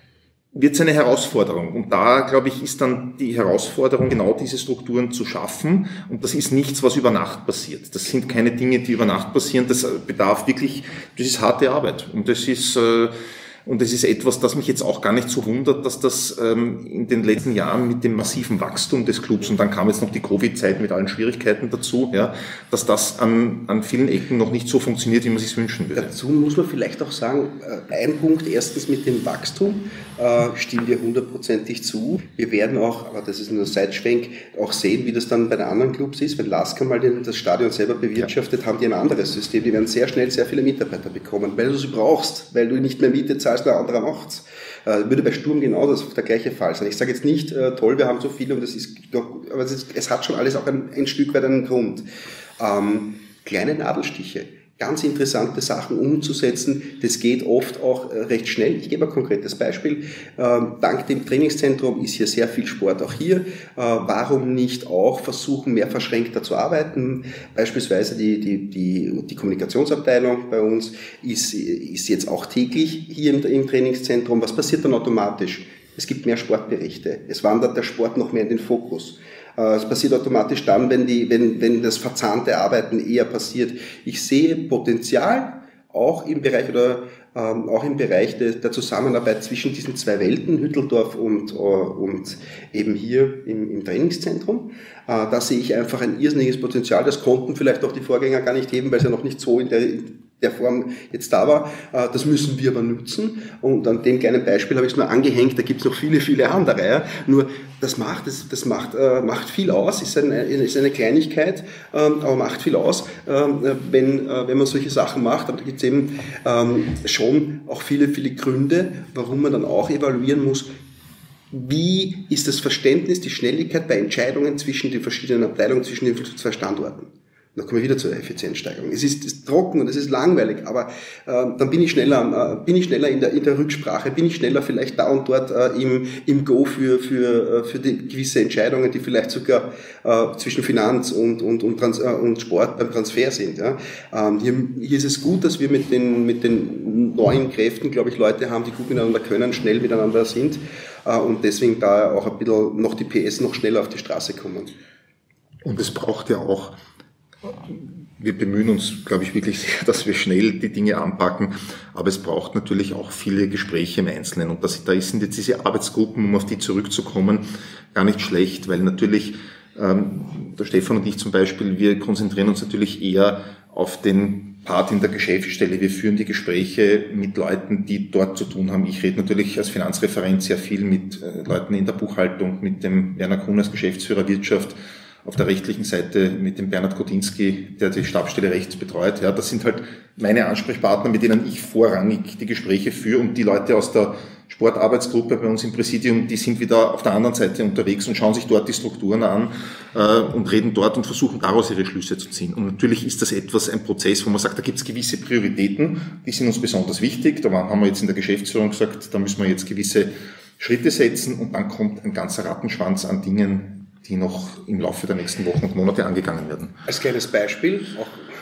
wird es eine Herausforderung. Und da, glaube ich, ist dann die Herausforderung, genau diese Strukturen zu schaffen. Und das ist nichts, was über Nacht passiert. Das sind keine Dinge, die über Nacht passieren. Das bedarf wirklich, das ist harte Arbeit. Und das ist, äh, Und das ist etwas, das mich jetzt auch gar nicht so wundert, dass das ähm, in den letzten Jahren mit dem massiven Wachstum des Clubs, und dann kam jetzt noch die Covid-Zeit mit allen Schwierigkeiten dazu, ja, dass das an, an vielen Ecken noch nicht so funktioniert, wie man sich wünschen würde. Dazu muss man vielleicht auch sagen, ein Punkt, erstens mit dem Wachstum, äh, stimmen wir hundertprozentig zu. Wir werden auch, aber das ist nur ein Seitschwenk, auch sehen, wie das dann bei den anderen Clubs ist. Wenn Lasker mal den, das Stadion selber bewirtschaftet, ja. haben die ein anderes System. Die werden sehr schnell sehr viele Mitarbeiter bekommen, weil du sie brauchst, weil du nicht mehr Miete zahlst, ein anderer macht's. Äh, würde bei Sturm genau das der gleiche Fall sein. Ich sage jetzt nicht, äh, toll, wir haben so viele und das ist doch, aber es, ist, es hat schon alles auch ein, ein Stück weit einen Grund. Ähm, kleine Nadelstiche, ganz interessante Sachen umzusetzen, das geht oft auch äh, recht schnell. Ich gebe ein konkretes Beispiel. Ähm, dank dem Trainingszentrum ist hier sehr viel Sport auch hier. Äh, warum nicht auch versuchen, mehr verschränkter zu arbeiten? Beispielsweise die, die, die, die Kommunikationsabteilung bei uns ist, ist jetzt auch täglich hier im, im Trainingszentrum. Was passiert dann automatisch? Es gibt mehr Sportberichte. Es wandert der Sport noch mehr in den Fokus. Es passiert automatisch dann, wenn, die, wenn, wenn das verzahnte Arbeiten eher passiert. Ich sehe Potenzial auch im Bereich oder ähm, auch im Bereich de, der Zusammenarbeit zwischen diesen zwei Welten, Hütteldorf und, äh, und eben hier im, im Trainingszentrum. Äh, da sehe ich einfach ein irrsinniges Potenzial. Das konnten vielleicht auch die Vorgänger gar nicht heben, weil es ja noch nicht so in der der Form jetzt da war. Das müssen wir aber nutzen. Und an dem kleinen Beispiel habe ich es nur angehängt. Da gibt es noch viele, viele andere. Ja. Nur das macht, das, das macht, äh, macht viel aus. Ist eine, ist eine Kleinigkeit, ähm, aber macht viel aus, ähm, wenn, äh, wenn man solche Sachen macht. Aber da gibt es eben ähm, schon auch viele, viele Gründe, warum man dann auch evaluieren muss, wie ist das Verständnis, die Schnelligkeit bei Entscheidungen zwischen den verschiedenen Abteilungen, zwischen den zwei Standorten. Da kommen wir wieder zur Effizienzsteigerung. Es ist, ist trocken und es ist langweilig, aber äh, dann bin ich schneller, äh, bin ich schneller in der, in der Rücksprache, bin ich schneller vielleicht da und dort äh, im, im Go für, für, für die gewisse Entscheidungen, die vielleicht sogar äh, zwischen Finanz und, und, und, Trans, äh, und Sport beim Transfer sind. Ja. Ähm, hier, hier ist es gut, dass wir mit den, mit den neuen Kräften, glaube ich, Leute haben, die gut miteinander können, schnell miteinander sind äh, und deswegen da auch ein bisschen noch die P S noch schneller auf die Straße kommen. Und es braucht ja auch, wir bemühen uns, glaube ich, wirklich sehr, dass wir schnell die Dinge anpacken, aber es braucht natürlich auch viele Gespräche im Einzelnen und das, da sind jetzt diese Arbeitsgruppen, um auf die zurückzukommen, gar nicht schlecht, weil natürlich, ähm, der Stefan und ich zum Beispiel, wir konzentrieren uns natürlich eher auf den Part in der Geschäftsstelle. Wir führen die Gespräche mit Leuten, die dort zu tun haben. Ich rede natürlich als Finanzreferent sehr viel mit äh, Leuten in der Buchhaltung, mit dem Werner Kuhn als Geschäftsführer Wirtschaft, auf der rechtlichen Seite mit dem Bernhard Kodinski, der die Stabsstelle Rechts betreut. Ja, das sind halt meine Ansprechpartner, mit denen ich vorrangig die Gespräche führe und die Leute aus der Sportarbeitsgruppe bei uns im Präsidium, die sind wieder auf der anderen Seite unterwegs und schauen sich dort die Strukturen an äh, und reden dort und versuchen daraus ihre Schlüsse zu ziehen. Und natürlich ist das etwas, ein Prozess, wo man sagt, da gibt es gewisse Prioritäten, die sind uns besonders wichtig. Da haben wir jetzt in der Geschäftsführung gesagt, da müssen wir jetzt gewisse Schritte setzen und dann kommt ein ganzer Rattenschwanz an Dingen, die noch im Laufe der nächsten Wochen und Monate angegangen werden. Als kleines Beispiel, auch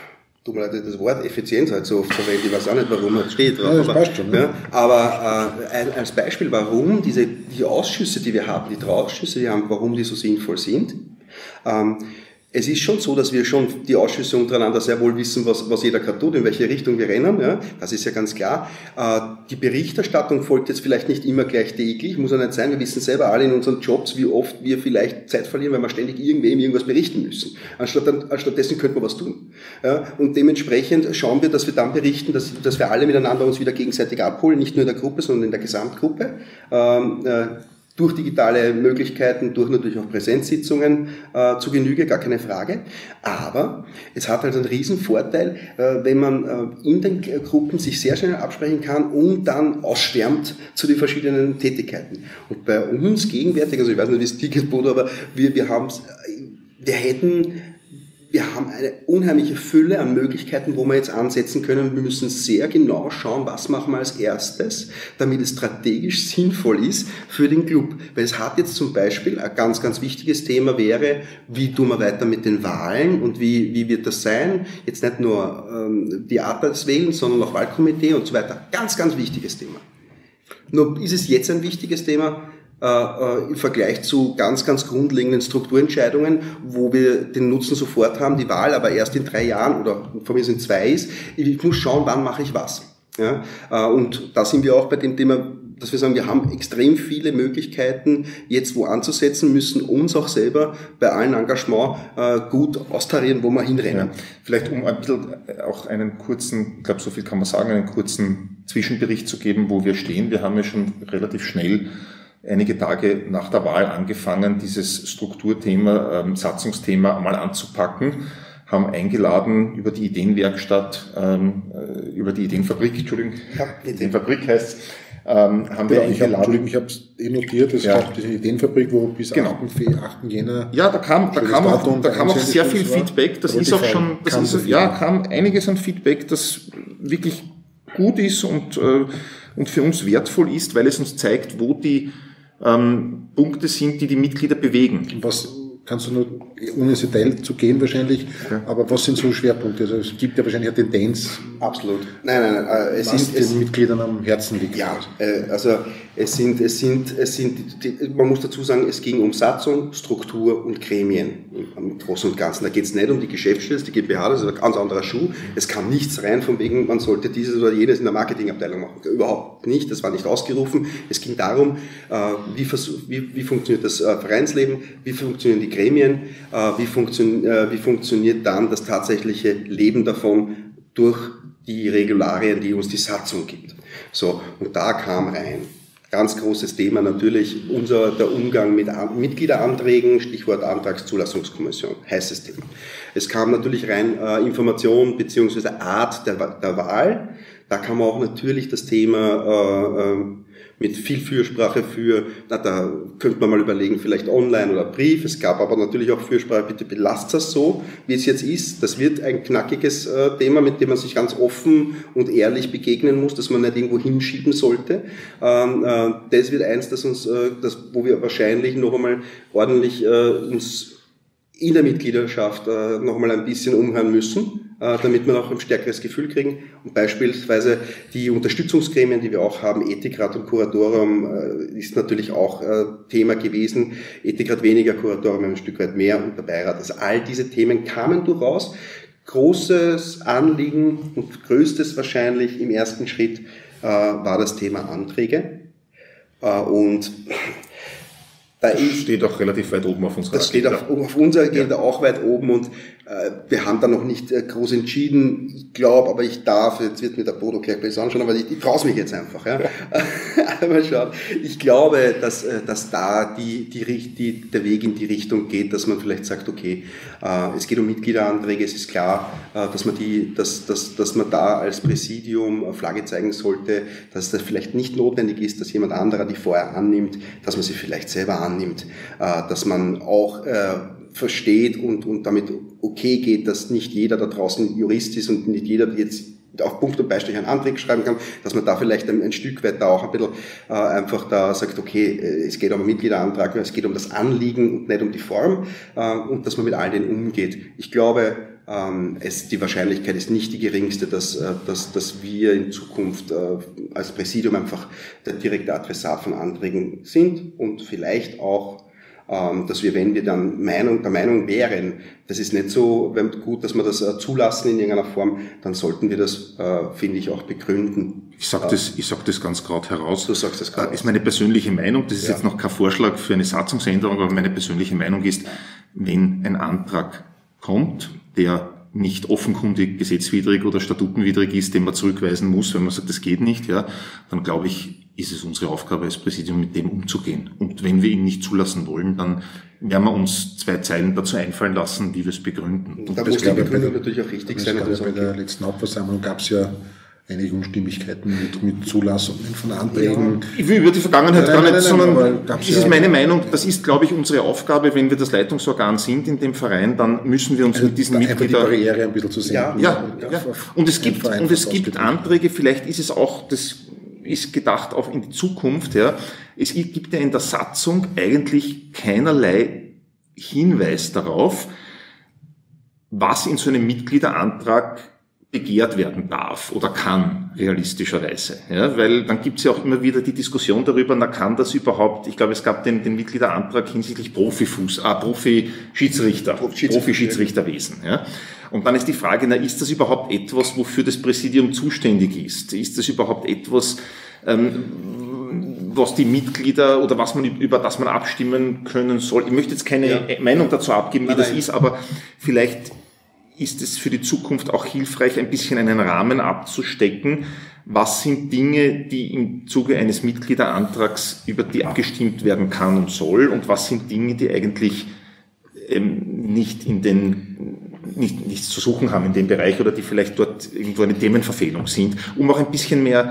tut mir leid, das Wort Effizienz halt so oft verwendet, ich weiß auch nicht, warum es steht drauf. Ja, das passt schon. Ne? Ja, aber äh, ein, als Beispiel, warum diese die Ausschüsse, die wir haben, die drei Ausschüsse, die wir haben, warum die so sinnvoll sind. Ähm, Es ist schon so, dass wir schon die Ausschüsse untereinander sehr wohl wissen, was, was jeder gerade tut, in welche Richtung wir rennen. Ja, das ist ja ganz klar. Äh, die Berichterstattung folgt jetzt vielleicht nicht immer gleich täglich, muss ja nicht sein. Wir wissen selber alle in unseren Jobs, wie oft wir vielleicht Zeit verlieren, weil wir ständig irgendwem irgendwas berichten müssen. Anstatt, anstatt dessen könnte man was tun. Ja, und dementsprechend schauen wir, dass wir dann berichten, dass, dass wir alle miteinander uns wieder gegenseitig abholen, nicht nur in der Gruppe, sondern in der Gesamtgruppe. Ähm, äh, durch digitale Möglichkeiten, durch natürlich auch Präsenzsitzungen äh, zu Genüge, gar keine Frage. Aber es hat halt einen riesen Vorteil, äh, wenn man äh, in den Gruppen sich sehr schnell absprechen kann und dann ausschwärmt zu den verschiedenen Tätigkeiten. Und bei uns gegenwärtig, also ich weiß nicht, wie es dir geht, Bodo, aber wir, wir haben, wir hätten Wir haben eine unheimliche Fülle an Möglichkeiten, wo wir jetzt ansetzen können. Wir müssen sehr genau schauen, was machen wir als erstes, damit es strategisch sinnvoll ist für den Club. Weil es hat jetzt zum Beispiel ein ganz, ganz wichtiges Thema wäre, wie tun wir weiter mit den Wahlen und wie, wie wird das sein? Jetzt nicht nur ähm, die Art des Wählens, sondern auch Wahlkomitee und so weiter. Ganz, ganz wichtiges Thema. Nur ist es jetzt ein wichtiges Thema, im Vergleich zu ganz, ganz grundlegenden Strukturentscheidungen, wo wir den Nutzen sofort haben, die Wahl aber erst in drei Jahren oder von mir sind zwei ist. Ich muss schauen, wann mache ich was. Ja? Und da sind wir auch bei dem Thema, dass wir sagen, wir haben extrem viele Möglichkeiten, jetzt wo anzusetzen, müssen uns auch selber bei allen Engagement gut austarieren, wo wir hinrennen. Ja, vielleicht um ein bisschen auch einen kurzen, ich glaube, so viel kann man sagen, einen kurzen Zwischenbericht zu geben, wo wir stehen. Wir haben ja schon relativ schnell einige Tage nach der Wahl angefangen, dieses Strukturthema, ähm, Satzungsthema mal anzupacken, haben eingeladen über die Ideenwerkstatt, ähm, über die Ideenfabrik, Entschuldigung, ja, Ideenfabrik heißt ähm, haben wir ja, ich eingeladen. Hab, ich habe es eh notiert, es ja. gab diese Ideenfabrik, wo bis genau. achten Jänner... Ja, da kam, da kam auch, da kam auch sehr viel Feedback, das ist auch schon, das ist, ja, kam einiges an Feedback, das wirklich gut ist und, äh, und für uns wertvoll ist, weil es uns zeigt, wo die ähm, Punkte sind, die die Mitglieder bewegen. Was kannst du nur, ohne ins Detail zu gehen wahrscheinlich, ja. aber was sind so Schwerpunkte? Also es gibt ja wahrscheinlich eine Tendenz. Absolut. Nein, nein, nein. Es was ist, den es, Mitgliedern am Herzen liegt. Ja, äh, also es sind, es sind, es sind, die, man muss dazu sagen, es ging um Satzung, Struktur und Gremien im Großen und Ganzen. Da geht es nicht um die Geschäftsstelle, die G m H, das ist ein ganz anderer Schuh. Es kam nichts rein von wegen, man sollte dieses oder jenes in der Marketingabteilung machen. Überhaupt nicht, das war nicht ausgerufen. Es ging darum, äh, wie, wie, wie funktioniert das äh, Vereinsleben, wie funktionieren die Gremien, äh, wie, funktion, äh, wie funktioniert dann das tatsächliche Leben davon durch die Regularien, die uns die Satzung gibt. So, und da kam rein. Ganz großes Thema natürlich unser, der Umgang mit Mitgliederanträgen, Stichwort Antragszulassungskommission, heißes Thema. Es kam natürlich rein äh, Information bzw. Art der, der Wahl. Da kam auch natürlich das Thema äh, äh, mit viel Fürsprache für, na, da könnte man mal überlegen, vielleicht online oder Brief. Es gab aber natürlich auch Fürsprache, bitte belasst das so, wie es jetzt ist. Das wird ein knackiges äh, Thema, mit dem man sich ganz offen und ehrlich begegnen muss, dass man nicht irgendwo hinschieben sollte. Ähm, äh, das wird eins, das uns, äh, das, wo wir wahrscheinlich noch einmal ordentlich äh, uns in der Mitgliedschaft äh, noch einmal ein bisschen umhören müssen, äh, damit wir auch ein stärkeres Gefühl kriegen. Und beispielsweise die Unterstützungsgremien, die wir auch haben, Ethikrat und Kuratorium, äh, ist natürlich auch äh, Thema gewesen. Ethikrat weniger, Kuratorium ein Stück weit mehr und der Beirat. Also all diese Themen kamen durchaus. Großes Anliegen und größtes wahrscheinlich im ersten Schritt äh, war das Thema Anträge. Äh, und Da das steht auch relativ weit oben auf unserer Das steht auf, auf unserer Agenda ja. auch weit oben und äh, wir haben da noch nicht äh, groß entschieden. Ich glaube, aber ich darf, jetzt wird mir der Bodo gleich besser anschauen, aber ich, ich traue mich jetzt einfach. Ja. Mal schauen. Ich glaube, dass, äh, dass da die, die, die, der Weg in die Richtung geht, dass man vielleicht sagt, okay, äh, es geht um Mitgliederanträge, es ist klar, äh, dass man die, dass, dass, dass man da als Präsidium Flagge zeigen sollte, dass das vielleicht nicht notwendig ist, dass jemand anderer die vorher annimmt, dass man sie vielleicht selber annimmt. annimmt, dass man auch versteht und, und damit okay geht, dass nicht jeder da draußen Jurist ist und nicht jeder jetzt auf Punkt und Beistrich einen Antrag schreiben kann, dass man da vielleicht ein, ein Stück weit da auch ein bisschen äh, einfach da sagt, okay, es geht um einen Mitgliederantrag, es geht um das Anliegen und nicht um die Form äh, und dass man mit all denen umgeht. Ich glaube, Ähm, es, die Wahrscheinlichkeit ist nicht die geringste, dass, äh, dass, dass wir in Zukunft äh, als Präsidium einfach der direkte Adressat von Anträgen sind und vielleicht auch, ähm, dass wir, wenn wir dann Meinung, der Meinung wären, das ist nicht so wenn, gut, dass wir das äh, zulassen in irgendeiner Form, dann sollten wir das, äh, finde ich, auch begründen. Ich sage das, ich sag das ganz gerade heraus. Du sagst das gerade. Das ist meine persönliche Meinung. Das ist ja. jetzt noch kein Vorschlag für eine Satzungsänderung, aber meine persönliche Meinung ist, wenn ein Antrag kommt, der nicht offenkundig gesetzwidrig oder statutenwidrig ist, den man zurückweisen muss, wenn man sagt, das geht nicht, ja, dann glaube ich, ist es unsere Aufgabe als Präsidium, mit dem umzugehen. Und wenn wir ihn nicht zulassen wollen, dann werden wir uns zwei Zeilen dazu einfallen lassen, wie wir es begründen. Und da muss die Begründung natürlich auch richtig sein. Das bei der letzten Hauptversammlung gab es ja einige Unstimmigkeiten mit, mit Zulassungen von Anträgen. Ja. Ich will über die Vergangenheit nein, gar nein, nicht, nein, sondern das ist meine Meinung, das ist, glaube ich, unsere Aufgabe, wenn wir das Leitungsorgan sind in dem Verein, dann müssen wir uns also mit diesen Mitgliedern... Mitgliedern... die Barriere ein bisschen zu senken. Ja, ja, ja. Und es gibt, und es gibt Anträge, vielleicht ist es auch, das ist gedacht auch in die Zukunft, ja. Es gibt ja in der Satzung eigentlich keinerlei Hinweis darauf, was in so einem Mitgliederantrag begehrt werden darf oder kann, realistischerweise. Ja, weil dann gibt es ja auch immer wieder die Diskussion darüber, na kann das überhaupt, ich glaube, es gab den, den Mitgliederantrag hinsichtlich Profifuß, ah, Profi-Schiedsrichter, Profi-Schiedsrichterwesen. Ja. Und dann ist die Frage, na, ist das überhaupt etwas, wofür das Präsidium zuständig ist? Ist das überhaupt etwas, ähm, was die Mitglieder oder was man, über das man abstimmen können soll? Ich möchte jetzt keine ja. Meinung dazu abgeben, wie nein, das nein. ist, aber vielleicht ist es für die Zukunft auch hilfreich, ein bisschen einen Rahmen abzustecken. Was sind Dinge, die im Zuge eines Mitgliederantrags, über die abgestimmt werden kann und soll, und was sind Dinge, die eigentlich ähm, nicht in den, nicht, nichts zu suchen haben in dem Bereich oder die vielleicht dort irgendwo eine Themenverfehlung sind, um auch ein bisschen mehr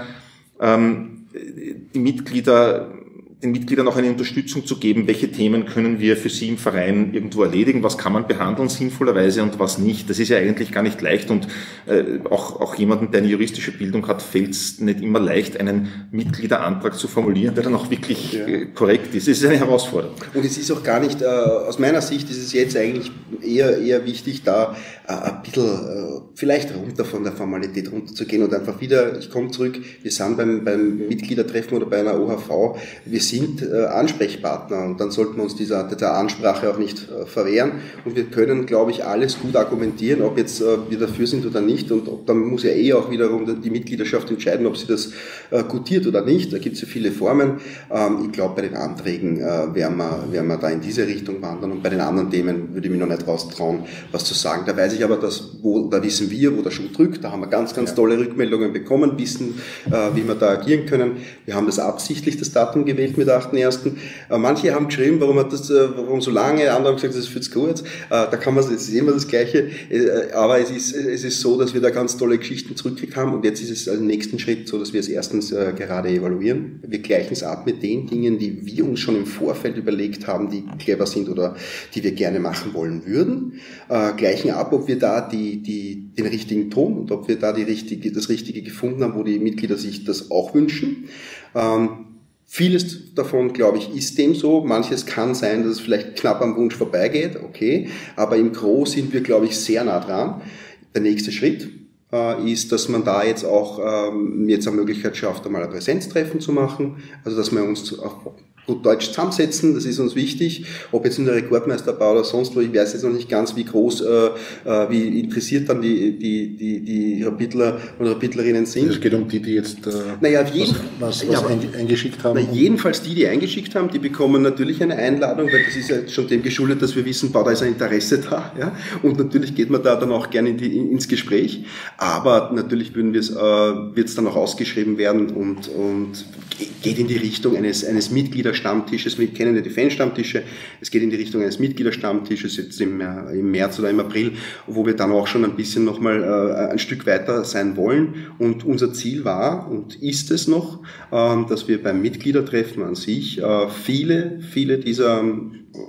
ähm, die Mitglieder den Mitgliedern auch eine Unterstützung zu geben, welche Themen können wir für sie im Verein irgendwo erledigen, was kann man behandeln sinnvollerweise und was nicht. Das ist ja eigentlich gar nicht leicht und äh, auch, auch jemanden, der eine juristische Bildung hat, fällt es nicht immer leicht, einen Mitgliederantrag zu formulieren, der dann auch wirklich ja. äh, korrekt ist. Das ist eine Herausforderung. Und es ist auch gar nicht, äh, aus meiner Sicht ist es jetzt eigentlich eher, eher wichtig, da äh, ein bisschen äh, vielleicht runter von der Formalität runterzugehen und einfach wieder, ich komme zurück, wir sind beim, beim Mitgliedertreffen oder bei einer O H V, wir sind äh, Ansprechpartner und dann sollten wir uns dieser, dieser Ansprache auch nicht äh, verwehren und wir können, glaube ich, alles gut argumentieren, ob jetzt äh, wir dafür sind oder nicht und ob, dann muss ja eh auch wiederum die Mitgliedschaft entscheiden, ob sie das äh, gutiert oder nicht, da gibt es ja viele Formen. Ähm, ich glaube, bei den Anträgen äh, werden, wir, werden wir da in diese Richtung wandern und bei den anderen Themen würde ich mich noch nicht raustrauen, was zu sagen. Da weiß ich aber, dass, wo, da wissen wir, wo der Schuh drückt, da haben wir ganz, ganz ja. tolle Rückmeldungen bekommen, wissen, äh, wie wir da agieren können. Wir haben das absichtlich, das Datum gewählt mit achten ersten Äh, manche haben geschrieben, warum hat das, äh, warum so lange, andere haben gesagt, das ist viel zu kurz. Äh, da kann man, es ist immer das Gleiche, äh, aber es ist, es ist so, dass wir da ganz tolle Geschichten zurückgekriegt haben und jetzt ist es im nächsten Schritt so, dass wir es erstens äh, gerade evaluieren. Wir gleichen es ab mit den Dingen, die wir uns schon im Vorfeld überlegt haben, die clever sind oder die wir gerne machen wollen würden. Äh, gleichen ab, ob wir da die, die, den richtigen Ton und ob wir da die richtige, das Richtige gefunden haben, wo die Mitglieder sich das auch wünschen. Ähm, Vieles davon, glaube ich, ist dem so. Manches kann sein, dass es vielleicht knapp am Wunsch vorbeigeht, okay. Aber im Gros sind wir, glaube ich, sehr nah dran. Der nächste Schritt äh, ist, dass man da jetzt auch ähm, jetzt eine Möglichkeit schafft, einmal ein Präsenztreffen zu machen. Also, dass wir uns auf gut Deutsch zusammensetzen, das ist uns wichtig. Ob jetzt in der Rekordmeisterbau oder sonst wo, ich weiß jetzt noch nicht ganz, wie groß, äh, wie interessiert dann die, die, die, die Rapidler und Rapidlerinnen sind. Es geht um die, die jetzt äh, naja, jeden, was, was, was ja, einge, eingeschickt haben. Na, jedenfalls die, die eingeschickt haben, die bekommen natürlich eine Einladung, weil das ist ja schon dem geschuldet, dass wir wissen, da ist ein Interesse da. Ja? Und natürlich geht man da dann auch gerne in die, ins Gespräch. Aber natürlich würden wir es, äh, wird es dann auch ausgeschrieben werden und, und geht in die Richtung eines, eines Mitgliederstammtisches. Wir kennen ja die Fanstammtische. Es geht in die Richtung eines Mitgliederstammtisches jetzt im, im März oder im April, wo wir dann auch schon ein bisschen nochmal äh, ein Stück weiter sein wollen. Und unser Ziel war und ist es noch, äh, dass wir beim Mitgliedertreffen an sich äh, viele, viele dieser äh,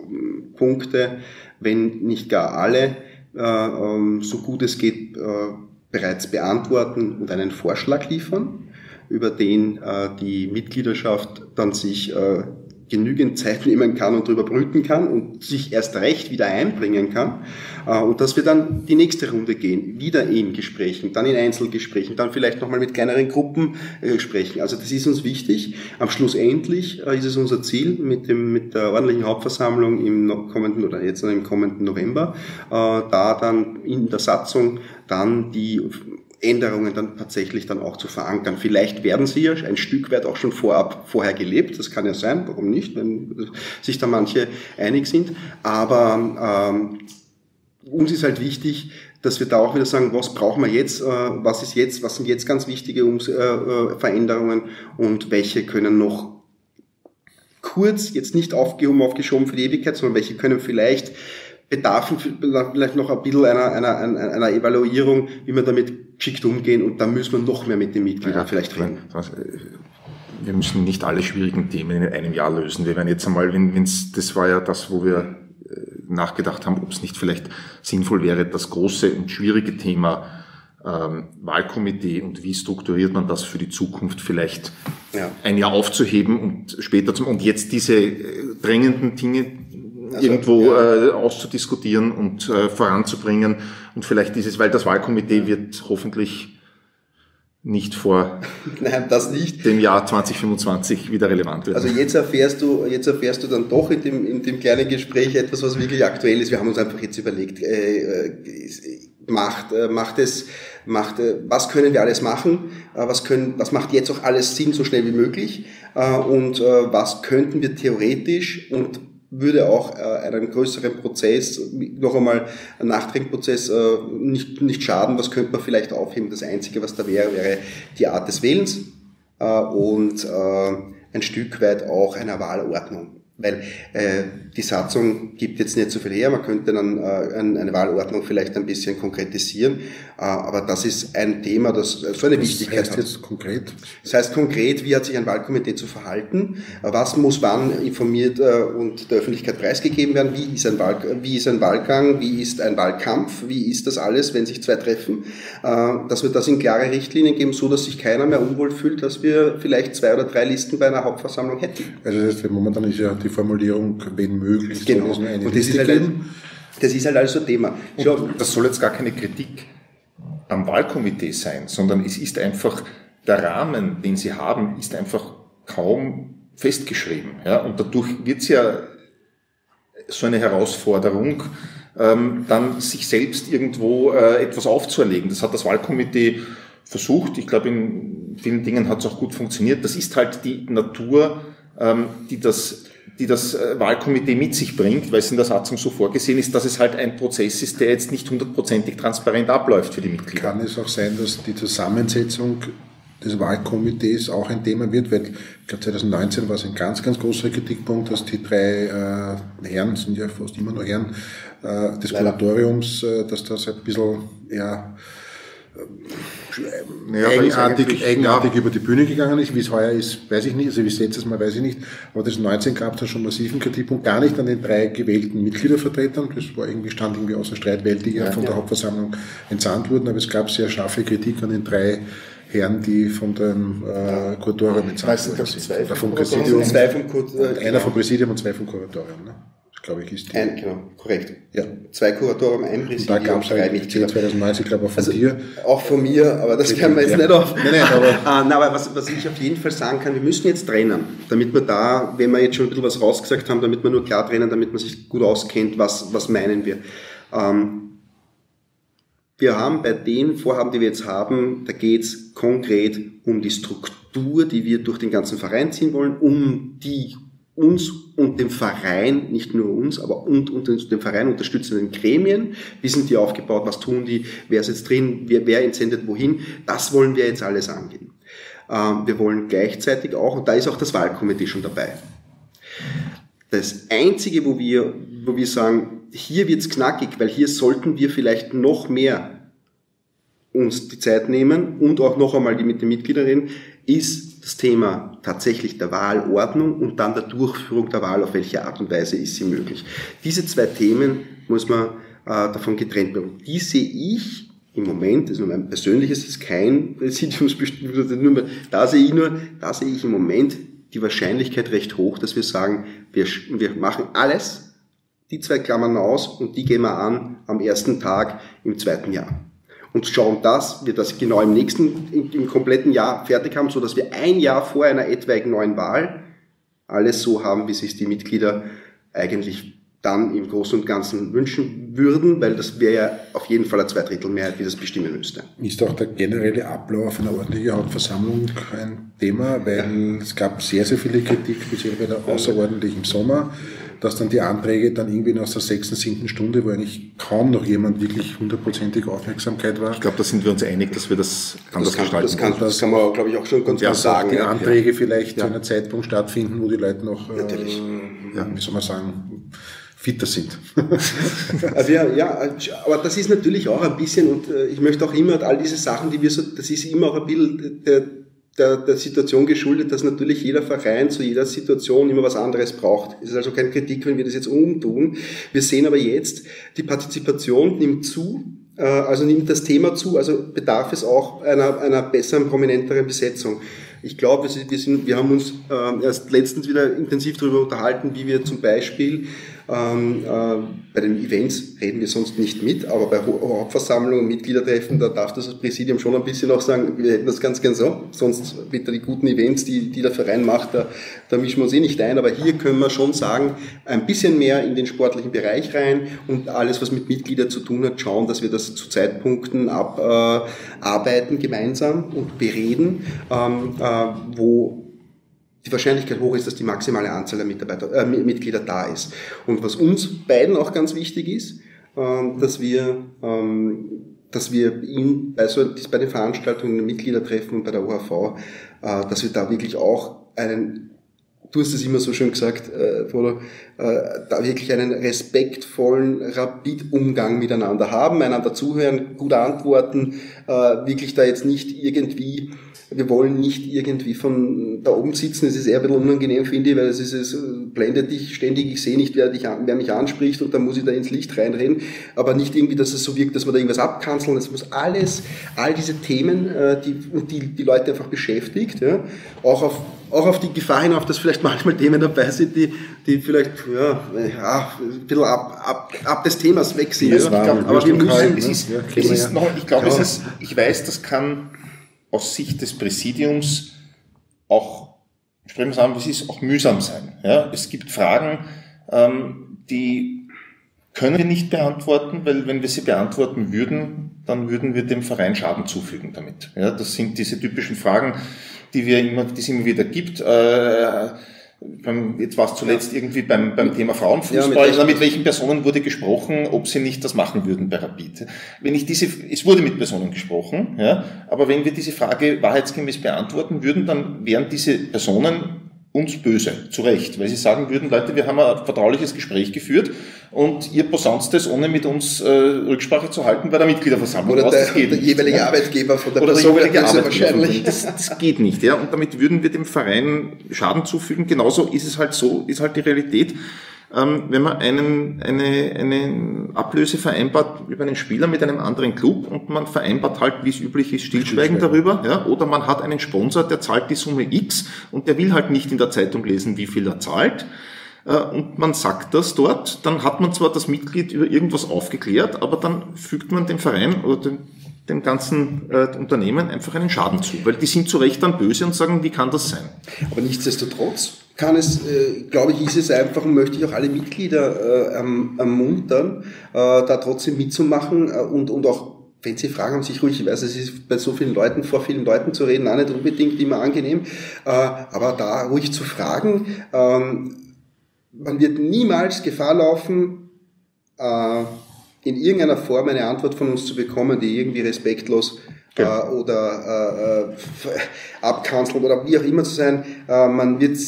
Punkte, wenn nicht gar alle, äh, äh, so gut es geht, äh, bereits beantworten und einen Vorschlag liefern, über den äh, die Mitgliedschaft dann sich äh, genügend Zeit nehmen kann und darüber brüten kann und sich erst recht wieder einbringen kann. Und dass wir dann die nächste Runde gehen, wieder in Gesprächen, dann in Einzelgesprächen, dann vielleicht nochmal mit kleineren Gruppen äh, sprechen. Also das ist uns wichtig. Am Schluss endlich äh, ist es unser Ziel mit dem mit der ordentlichen Hauptversammlung im kommenden oder jetzt im kommenden November, äh, da dann in der Satzung dann die Änderungen dann tatsächlich dann auch zu verankern. Vielleicht werden sie ja ein Stück weit auch schon vorab vorher gelebt. Das kann ja sein, warum nicht, wenn sich da manche einig sind. Aber ähm, uns ist halt wichtig, dass wir da auch wieder sagen, was brauchen wir jetzt, äh, was ist jetzt, was sind jetzt ganz wichtige Ums- äh, Veränderungen und welche können noch kurz, jetzt nicht aufgehoben, aufgeschoben für die Ewigkeit, sondern welche können vielleicht bedarfen vielleicht noch ein bisschen einer, einer, einer Evaluierung, wie wir damit geschickt umgehen, und da müssen wir noch mehr mit den Mitgliedern ja, vielleicht reden. Wir müssen nicht alle schwierigen Themen in einem Jahr lösen. Wir werden jetzt einmal, wenn wenn's, das war ja das, wo wir nachgedacht haben, ob es nicht vielleicht sinnvoll wäre, das große und schwierige Thema ähm, Wahlkomitee und wie strukturiert man das für die Zukunft vielleicht ja. ein Jahr aufzuheben und später zum, und jetzt diese äh, drängenden Dinge Also, irgendwo ja. äh, auszudiskutieren und äh, voranzubringen. Und vielleicht dieses, weil das Wahlkomitee wird hoffentlich nicht vor Nein, das nicht. dem Jahr zwanzig fünfundzwanzig wieder relevant werden. Also jetzt erfährst du, jetzt erfährst du dann doch in dem, in dem kleinen Gespräch etwas, was wirklich aktuell ist. Wir haben uns einfach jetzt überlegt, äh, macht, äh, macht es, macht, äh, was können wir alles machen? Äh, was können, was macht jetzt auch alles Sinn, so schnell wie möglich? Äh, und äh, was könnten wir theoretisch und würde auch äh, einen größeren Prozess, noch einmal einen Nachtrinkprozess äh, nicht, nicht schaden. Was könnte man vielleicht aufheben? Das Einzige, was da wäre, wäre die Art des Wählens äh, und äh, ein Stück weit auch einer Wahlordnung. Weil äh, die Satzung gibt jetzt nicht so viel her, man könnte dann äh, eine Wahlordnung vielleicht ein bisschen konkretisieren, äh, aber das ist ein Thema, das so eine Was Wichtigkeit heißt hat. jetzt konkret? Das heißt konkret, wie hat sich ein Wahlkomitee zu verhalten, was muss wann informiert äh, und der Öffentlichkeit preisgegeben werden, wie ist ein Wahl, wie ist ein Wahlgang, wie ist ein Wahlkampf, wie ist das alles, wenn sich zwei treffen, äh, dass wir das in klare Richtlinien geben, so dass sich keiner mehr unwohl fühlt, dass wir vielleicht zwei oder drei Listen bei einer Hauptversammlung hätten. Also das heißt, momentan ist ja die Formulierung, wenn möglich, genau. soll es eine und das ist, halt ein, das ist halt also ein Thema. Und das soll jetzt gar keine Kritik am Wahlkomitee sein, sondern es ist einfach, der Rahmen, den sie haben, ist einfach kaum festgeschrieben. Ja? Und dadurch wird es ja so eine Herausforderung, ähm, dann sich selbst irgendwo äh, etwas aufzuerlegen. Das hat das Wahlkomitee versucht. Ich glaube, in vielen Dingen hat es auch gut funktioniert. Das ist halt die Natur, ähm, die das die das Wahlkomitee mit sich bringt, weil es in der Satzung so vorgesehen ist, dass es halt ein Prozess ist, der jetzt nicht hundertprozentig transparent abläuft für die Mitglieder. Kann es auch sein, dass die Zusammensetzung des Wahlkomitees auch ein Thema wird, weil ich glaube zwanzig neunzehn war es ein ganz, ganz großer Kritikpunkt, dass die drei äh, Herren, sind ja fast immer noch Herren, äh, des Kuratoriums, äh, dass das ein bisschen ja, Ja, eigenartig, eigenartig ja. über die Bühne gegangen ist. Wie es heuer ist, weiß ich nicht. Also wie es letztes Mal, weiß ich nicht. Aber das neunzehn gab es da schon massiven Kritikpunkt. Gar nicht an den drei gewählten Mitgliedervertretern. Das war irgendwie, stand irgendwie außer Streit, weil die ja, ja von ja. der Hauptversammlung entsandt wurden. Aber es gab sehr scharfe Kritik an den drei Herren, die von dem äh, Kuratorium entsandt wurden. Zwei vom Präsidium, zwei vom Kuratorium. Einer vom Präsidium und zwei vom Kuratorium. Ne? Glaube ich, ist die. Ein, genau, korrekt. Ja. Zwei Kuratorium, ein Präsidium. Und da gab es drei Mitglieder. zwanzig neunzehn, ich glaube auch von also, dir. Auch von mir, aber das können wir jetzt ja. nicht auf. Nein, nein, aber, ah, nein, aber was, was ich auf jeden Fall sagen kann, wir müssen jetzt trennen, damit wir da, wenn wir jetzt schon ein bisschen was rausgesagt haben, damit wir nur klar trennen, damit man sich gut auskennt, was, was meinen wir. Ähm, wir haben bei den Vorhaben, die wir jetzt haben, da geht es konkret um die Struktur, die wir durch den ganzen Verein ziehen wollen, um die uns und dem Verein, nicht nur uns, aber und, und dem Verein unterstützenden Gremien. Wie sind die aufgebaut? Was tun die? Wer ist jetzt drin? Wer, wer entsendet wohin? Das wollen wir jetzt alles angehen. Ähm, wir wollen gleichzeitig auch, und da ist auch das Wahlkomitee schon dabei. Das Einzige, wo wir, wo wir sagen, hier wird's knackig, weil hier sollten wir vielleicht noch mehr uns die Zeit nehmen und auch noch einmal die mit den Mitgliedern reden, ist das Thema tatsächlich der Wahlordnung und dann der Durchführung der Wahl, auf welche Art und Weise ist sie möglich. Diese zwei Themen muss man äh, davon getrennt werden. Die sehe ich im Moment, das ist nur mein persönliches, das ist kein Präsidiumsbestimmung, da sehe ich nur, da sehe ich im Moment die Wahrscheinlichkeit recht hoch, dass wir sagen, wir, wir machen alles, die zwei Klammern aus und die gehen wir an am ersten Tag im zweiten Jahr. Und schauen, dass wir das genau im nächsten, im, im kompletten Jahr fertig haben, so dass wir ein Jahr vor einer etwaigen neuen Wahl alles so haben, wie sich die Mitglieder eigentlich dann im Großen und Ganzen wünschen würden, weil das wäre ja auf jeden Fall eine Zweidrittelmehrheit, die das bestimmen müsste. Ist auch der generelle Ablauf einer ordentlichen Hauptversammlung ein Thema, weil es gab sehr, sehr viele Kritik, speziell bei der außerordentlichen im Sommer, dass dann die Anträge dann irgendwie aus der sechsten, siebten Stunde, wo eigentlich kaum noch jemand wirklich hundertprozentig Aufmerksamkeit war. Ich glaube, da sind wir uns einig, dass wir das anders das kann, gestalten. Das kann, das kann man, glaube ich, auch schon ganz ja, gut sagen. Die ja. Anträge ja. vielleicht ja. zu einem Zeitpunkt stattfinden, wo die Leute noch, äh, ja. wie soll man sagen, fitter sind. Also ja, ja, aber das ist natürlich auch ein bisschen, und ich möchte auch immer all diese Sachen, die wir so, das ist immer auch ein bisschen der, der, der Situation geschuldet, dass natürlich jeder Verein zu jeder Situation immer was anderes braucht. Es ist also keine Kritik, wenn wir das jetzt umtun. Wir sehen aber jetzt, die Partizipation nimmt zu, also nimmt das Thema zu, also bedarf es auch einer, einer besseren, prominenteren Besetzung. Ich glaube, wir, sind, wir haben uns äh, erst letztens wieder intensiv darüber unterhalten, wie wir zum Beispiel ähm, äh, bei den Events reden wir sonst nicht mit, aber bei Hauptversammlungen und Mitgliedertreffen, da darf das Präsidium schon ein bisschen auch sagen, wir hätten das ganz gern so, sonst bitte die guten Events, die, die der Verein macht, da, da mischen wir uns eh nicht ein, aber hier können wir schon sagen, ein bisschen mehr in den sportlichen Bereich rein und alles, was mit Mitgliedern zu tun hat, schauen, dass wir das zu Zeitpunkten abarbeiten äh, gemeinsam und bereden, ähm, äh, wo die Wahrscheinlichkeit hoch ist, dass die maximale Anzahl der Mitarbeiter, äh, Mitglieder da ist. Und was uns beiden auch ganz wichtig ist, äh, dass wir, ähm, dass wir ihn bei, so, bei den Veranstaltungen, den Mitgliedertreffen und bei der O H V, äh, dass wir da wirklich auch einen, du hast es immer so schön gesagt, äh, Frodo, äh, da wirklich einen respektvollen, Rapid-Umgang miteinander haben, einander zuhören, gut antworten, äh, wirklich da jetzt nicht irgendwie, wir wollen nicht irgendwie von da oben sitzen, es ist eher ein bisschen unangenehm, finde ich, weil es ist, es blendet dich ständig, ich sehe nicht, wer, dich, wer mich anspricht und dann muss ich da ins Licht reinreden, aber nicht irgendwie, dass es so wirkt, dass wir da irgendwas abkanzeln, es muss alles, all diese Themen, äh, die, die die Leute einfach beschäftigt, ja, auch auf auch auf die Gefahr hinauf, dass vielleicht manchmal Themen dabei sind, die, die vielleicht, ja, ja, ein bisschen ab, ab, ab des Themas weg sind. Ja, ich glaub, aber wir müssen, es ist, es ist noch, ich glaube, es ist, ich weiß, das kann aus Sicht des Präsidiums auch, sprechen wir es an, es ist auch mühsam sein. Ja, es gibt Fragen, ähm, die können wir nicht beantworten, weil wenn wir sie beantworten würden, dann würden wir dem Verein Schaden zufügen damit. Ja, das sind diese typischen Fragen, die wir immer, die es immer wieder gibt. Äh, beim, jetzt war es zuletzt ja. irgendwie beim, beim Thema Frauenfußball. Ja, mit, welchen, mit welchen Personen wurde gesprochen, ob sie nicht das machen würden bei Rapid. Wenn ich diese, es wurde mit Personen gesprochen, ja, aber wenn wir diese Frage wahrheitsgemäß beantworten würden, dann wären diese Personen uns böse, zu Recht, weil sie sagen würden, Leute, wir haben ein vertrauliches Gespräch geführt und ihr posaunt es, ohne mit uns äh, Rücksprache zu halten bei der Mitgliederversammlung. Oder Was, der, das geht der nicht, jeweilige ja? Arbeitgeber von der Oder der jeweilige Arbeitgeber wahrscheinlich. Das, das geht nicht, ja. Und damit würden wir dem Verein Schaden zufügen. Genauso ist es halt so, ist halt die Realität. Ähm, wenn man einen, eine, eine Ablöse vereinbart über einen Spieler mit einem anderen Club und man vereinbart halt, wie es üblich ist, Stillschweigen darüber, ja, oder man hat einen Sponsor, der zahlt die Summe X und der will halt nicht in der Zeitung lesen, wie viel er zahlt, äh, und man sagt das dort, dann hat man zwar das Mitglied über irgendwas aufgeklärt, aber dann fügt man dem Verein oder dem, dem ganzen äh, Unternehmen einfach einen Schaden zu, weil die sind zu Recht dann böse und sagen, wie kann das sein? Aber nichtsdestotrotz kann es, äh, glaube ich, ist es einfach und möchte ich auch alle Mitglieder äh, ermuntern, äh, da trotzdem mitzumachen äh, und, und auch, wenn Sie Fragen haben, sich ruhig, ich weiß, es ist bei so vielen Leuten, vor vielen Leuten zu reden, auch nicht unbedingt immer angenehm, äh, aber da ruhig zu fragen, ähm, man wird niemals Gefahr laufen, äh, in irgendeiner Form eine Antwort von uns zu bekommen, die irgendwie respektlos ja. äh, oder äh, abkanzeln oder wie auch immer zu sein. Äh, man wird,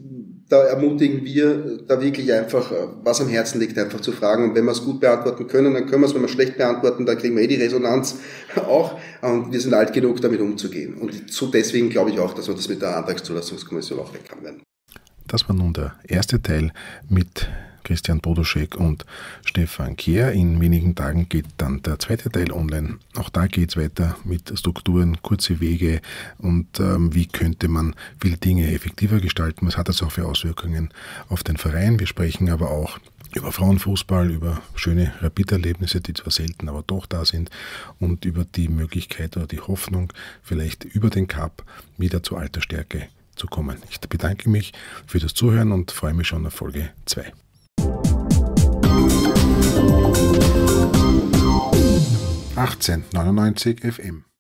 da ermutigen wir, da wirklich einfach, was am Herzen liegt, einfach zu fragen. Und wenn wir es gut beantworten können, dann können wir es. Wenn wir schlecht beantworten, dann kriegen wir eh die Resonanz auch. Und wir sind alt genug, damit umzugehen. Und so deswegen glaube ich auch, dass wir das mit der Antragszulassungskommission auch weg haben werden. Das war nun der erste Teil mit Christian Boduschek und Stefan Kehr. In wenigen Tagen geht dann der zweite Teil online. Auch da geht es weiter mit Strukturen, kurze Wege und ähm, wie könnte man viele Dinge effektiver gestalten. Was hat das auch für Auswirkungen auf den Verein? Wir sprechen aber auch über Frauenfußball, über schöne Rapid-Erlebnisse, die zwar selten, aber doch da sind, und über die Möglichkeit oder die Hoffnung, vielleicht über den Cup wieder zu alter Stärke zu kommen. Ich bedanke mich für das Zuhören und freue mich schon auf Folge zwei. achtzehnhundertneunundneunzig F M